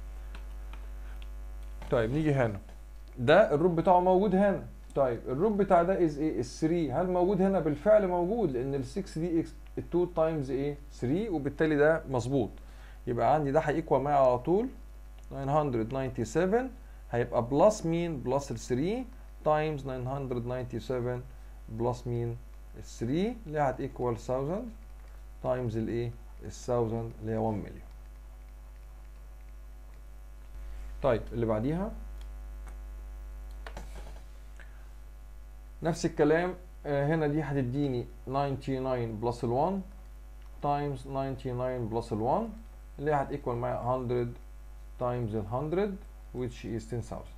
طيب نيجي هنا ده الروت بتاعه موجود هنا. طيب الروت بتاع ده از ايه ال تلاتة هل موجود هنا؟ بالفعل موجود لان ال ستة دي اكس اتنين تايمز ايه تلاتة وبالتالي ده مظبوط. يبقى عندي ده هيكوال معايا على طول تسعمية وسبعة وتسعين هيبقى بلس مين؟ بلس ال تلاتة تايمز تسعمية وسبعة وتسعين بلس مين؟ ال تلاتة اللي هتيكوال ألف تايمز الايه؟ ال ألف اللي هي واحد مليون. طيب اللي بعديها نفس الكلام. آه هنا دي هتديني تسعة وتسعين بلس ال واحد تايمز تسعة وتسعين بلس ال واحد اللي هي هتيكوال معايا مية تايمز ال مية which is عشرة آلاف.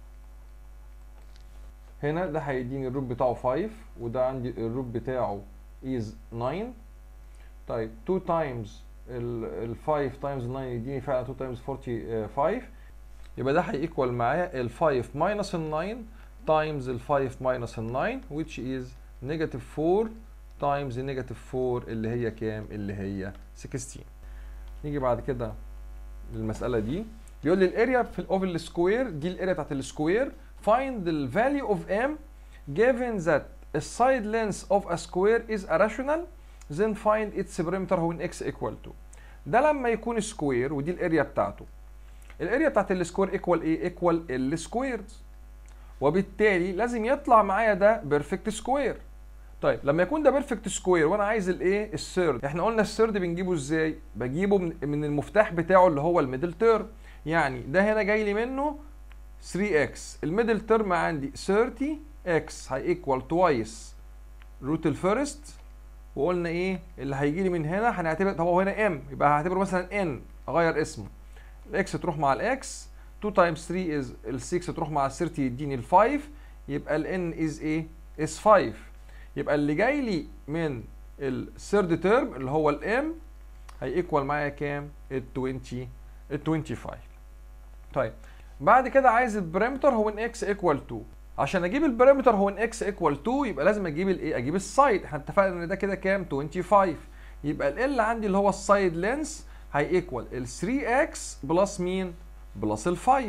هنا ده هيديني الروت بتاعه خمسة وده عندي الروت بتاعه is تسعة. طيب اتنين تايمز ال خمسة تايمز تسعة يديني فعلا اتنين تايمز خمسة وأربعين يبقى ده هيكوال معايا ال خمسة ماينس ال تسعة تايمز ال خمسة ماينس ال تسعة which is نيجاتيف أربعة تايمز نيجاتيف أربعة اللي هي كام؟ اللي هي ستاشر. نيجي بعد كده للمسألة دي بيقول لي الاريا في الاوفل سكوير دي الاريا بتاعت السكوير find the value of m given that the side length of a square is irrational then find its perimeter when x equal to. ده لما يكون سكوير ودي الاريا بتاعته. الاريا بتاعت السكوير ايكوال ايه؟ ايكوال ال سكويرز وبالتالي لازم يطلع معايا ده بيرفكت سكوير. طيب لما يكون ده بيرفكت سكوير وانا عايز الايه؟ الثيرد. احنا قلنا الثيرد بنجيبه ازاي؟ بجيبه من المفتاح بتاعه اللي هو الميدل تيرم. يعني ده هنا جاي لي منه ثري اكس الميدل تيرم عندي ثلاثين اكس هيكوال توايس روت الفيرست. وقلنا ايه اللي هيجي لي من هنا؟ هنعتبر طب هو هنا ام يبقى هعتبره مثلا ان اغير اسمه الاكس تروح مع الاكس اتنين تايمز تلاتة از ال ستة تروح مع ال ثلاثين يديني ال خمسة يبقى ال ان از ايه؟ از خمسة. يبقى اللي جاي لي من الثيرد تيرم اللي هو الام هيكوال معايا كام؟ ال عشرين ال خمسة وعشرين. طيب بعد كده عايز البريمتر هو ان اكس ايكوال اتنين. عشان اجيب البريمتر هو ان اكس ايكوال اتنين يبقى لازم اجيب الايه؟ اجيب السايد. احنا اتفقنا ان ده كده كام؟ خمسة وعشرين. يبقى ال ال عندي اللي هو السايد لينس هيكوال ال ثري اكس بلس مين؟ بلس ال خمسة.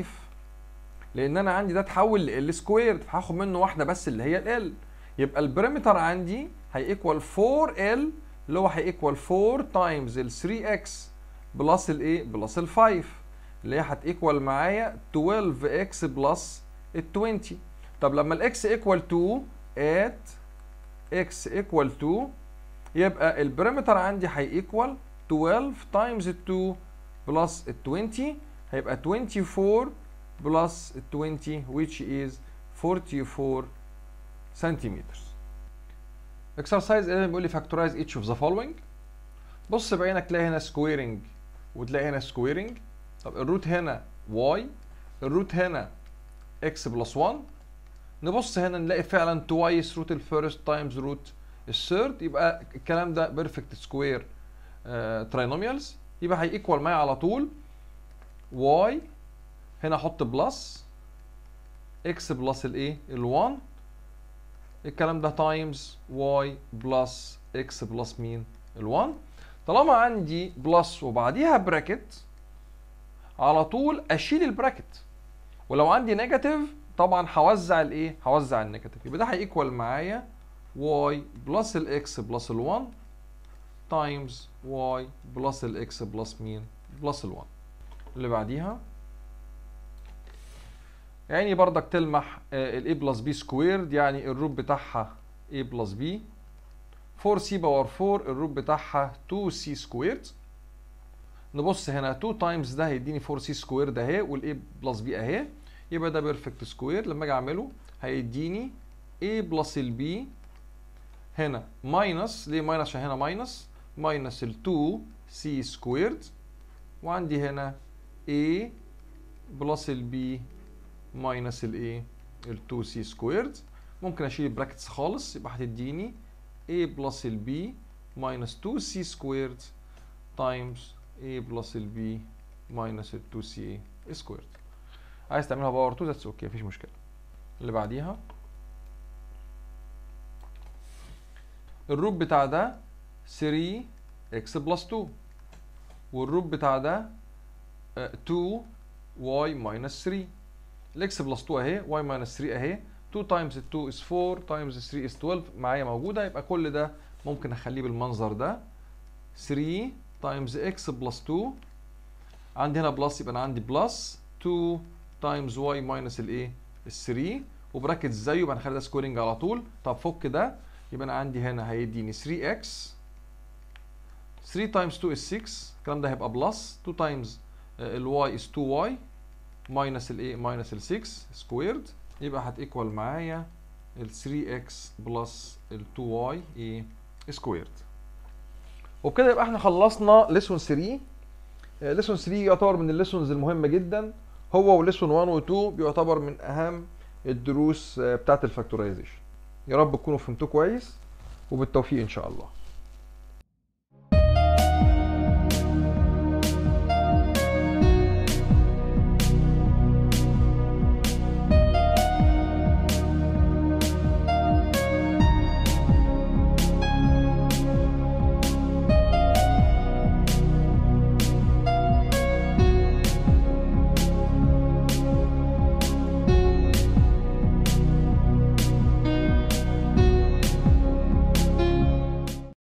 لان انا عندي ده اتحول ل ال سكوير هاخد منه واحده بس اللي هي ال ال. يبقى البريمتر عندي هيكوال أربعة ال اللي هو هيكوال أربعة تايمز ال ثري اكس بلس الايه؟ بلس ال خمسة اللي هي هتيكوال معايا اتناشر اكس بلس ال عشرين. طب لما الاكس ايكوال اتنين ات اكس ايكوال اتنين يبقى البريمتر عندي هيكوال اتناشر تايمز اتنين بلس ال عشرين هيبقى اربعة وعشرين بلس ال عشرين which is اربعة واربعين سنتيمتر. اكسرسايز احداشر بيقول لي factorize each of the following. بص بعينك تلاقي هنا سكويرنج وتلاقي هنا سكويرنج. طب الروت هنا y الروت هنا x بلس واحد. نبص هنا نلاقي فعلا توايس روت الفيرست تايمز روت الثيرد يبقى الكلام ده بيرفكت سكوير تراينوميالز. يبقى هيكوال معايا على طول y هنا احط بلس x بلس الايه؟ ال1 الكلام ده تايمز y بلس x بلس مين؟ ال1. طالما عندي بلس وبعديها براكت على طول اشيل البراكت. ولو عندي نيجاتيف طبعا هوزع الايه؟ هوزع النيجاتيف، يبقى ده هيكوال معايا y بلس الاكس بلس ال1 تايمز y بلس الاكس بلس مين؟ بلس ال1. اللي بعديها يعني بردك تلمح ال a بلس b سكويرد، يعني الروت بتاعها a بلس b، فور سي باور فور الروت بتاعها تو سي سكويرد. نبص هنا اتنين تايمز ده هيديني فور سي سكويرد اهي، والاي بلس بي اهي، يبقى ده بيرفكت سكوير. لما اجي اعمله هيديني a بلس البي هنا ماينس، ليه ماينس؟ عشان هنا ماينس ماينس ال تو سي سكويرد، وعندي هنا a بلس البي ماينس الايه؟ ال تو سي سكويرد. ممكن اشيل البراكتس خالص، يبقى هتديني a بلس البي ماينس تو سي سكويرد تايمز a بلس البي ماينس ال تو سي سكويرد. عايز تعملها باور اتنين ذاتس اوكي، مفيش مشكله. اللي بعديها الروت بتاع ده ثري اكس بلس اتنين، والروت بتاع ده تو واي ماينس ثري. الاكس بلس اتنين اهي، واي ماينس ثري اهي، اتنين تايمز اتنين از فور تايمز ثري از اتناشر معايا موجوده. يبقى كل ده ممكن اخليه بالمنظر ده ثري تايمز اكس بلس اتنين، عندي هنا بلس يبقى انا عندي بلس اتنين تايمز واي ماينس الايه؟ ال ثري، وبراكت زيه يبقى هنخلي ده سكويرنج على طول. طب فك ده، يبقى انا عندي هنا هيديني ثري اكس، ثري تايمز اتنين از سكس، الكلام ده هيبقى بلس اتنين تايمز الواي از تو واي ماينس الايه؟ ماينس ال سكس سكويرد، يبقى هتيكوال معايا ال ثري اكس بلس ال تو واي ايه؟ سكويرد. وبكده يبقى احنا خلصنا ليسون ثري. ليسون ثري يعتبر من الليسونز المهمه جدا، هو وليسون واحد و اتنين بيعتبر من اهم الدروس بتاعت الفاكتورايزيشن. يا رب تكونوا فهمتوه كويس، وبالتوفيق ان شاء الله.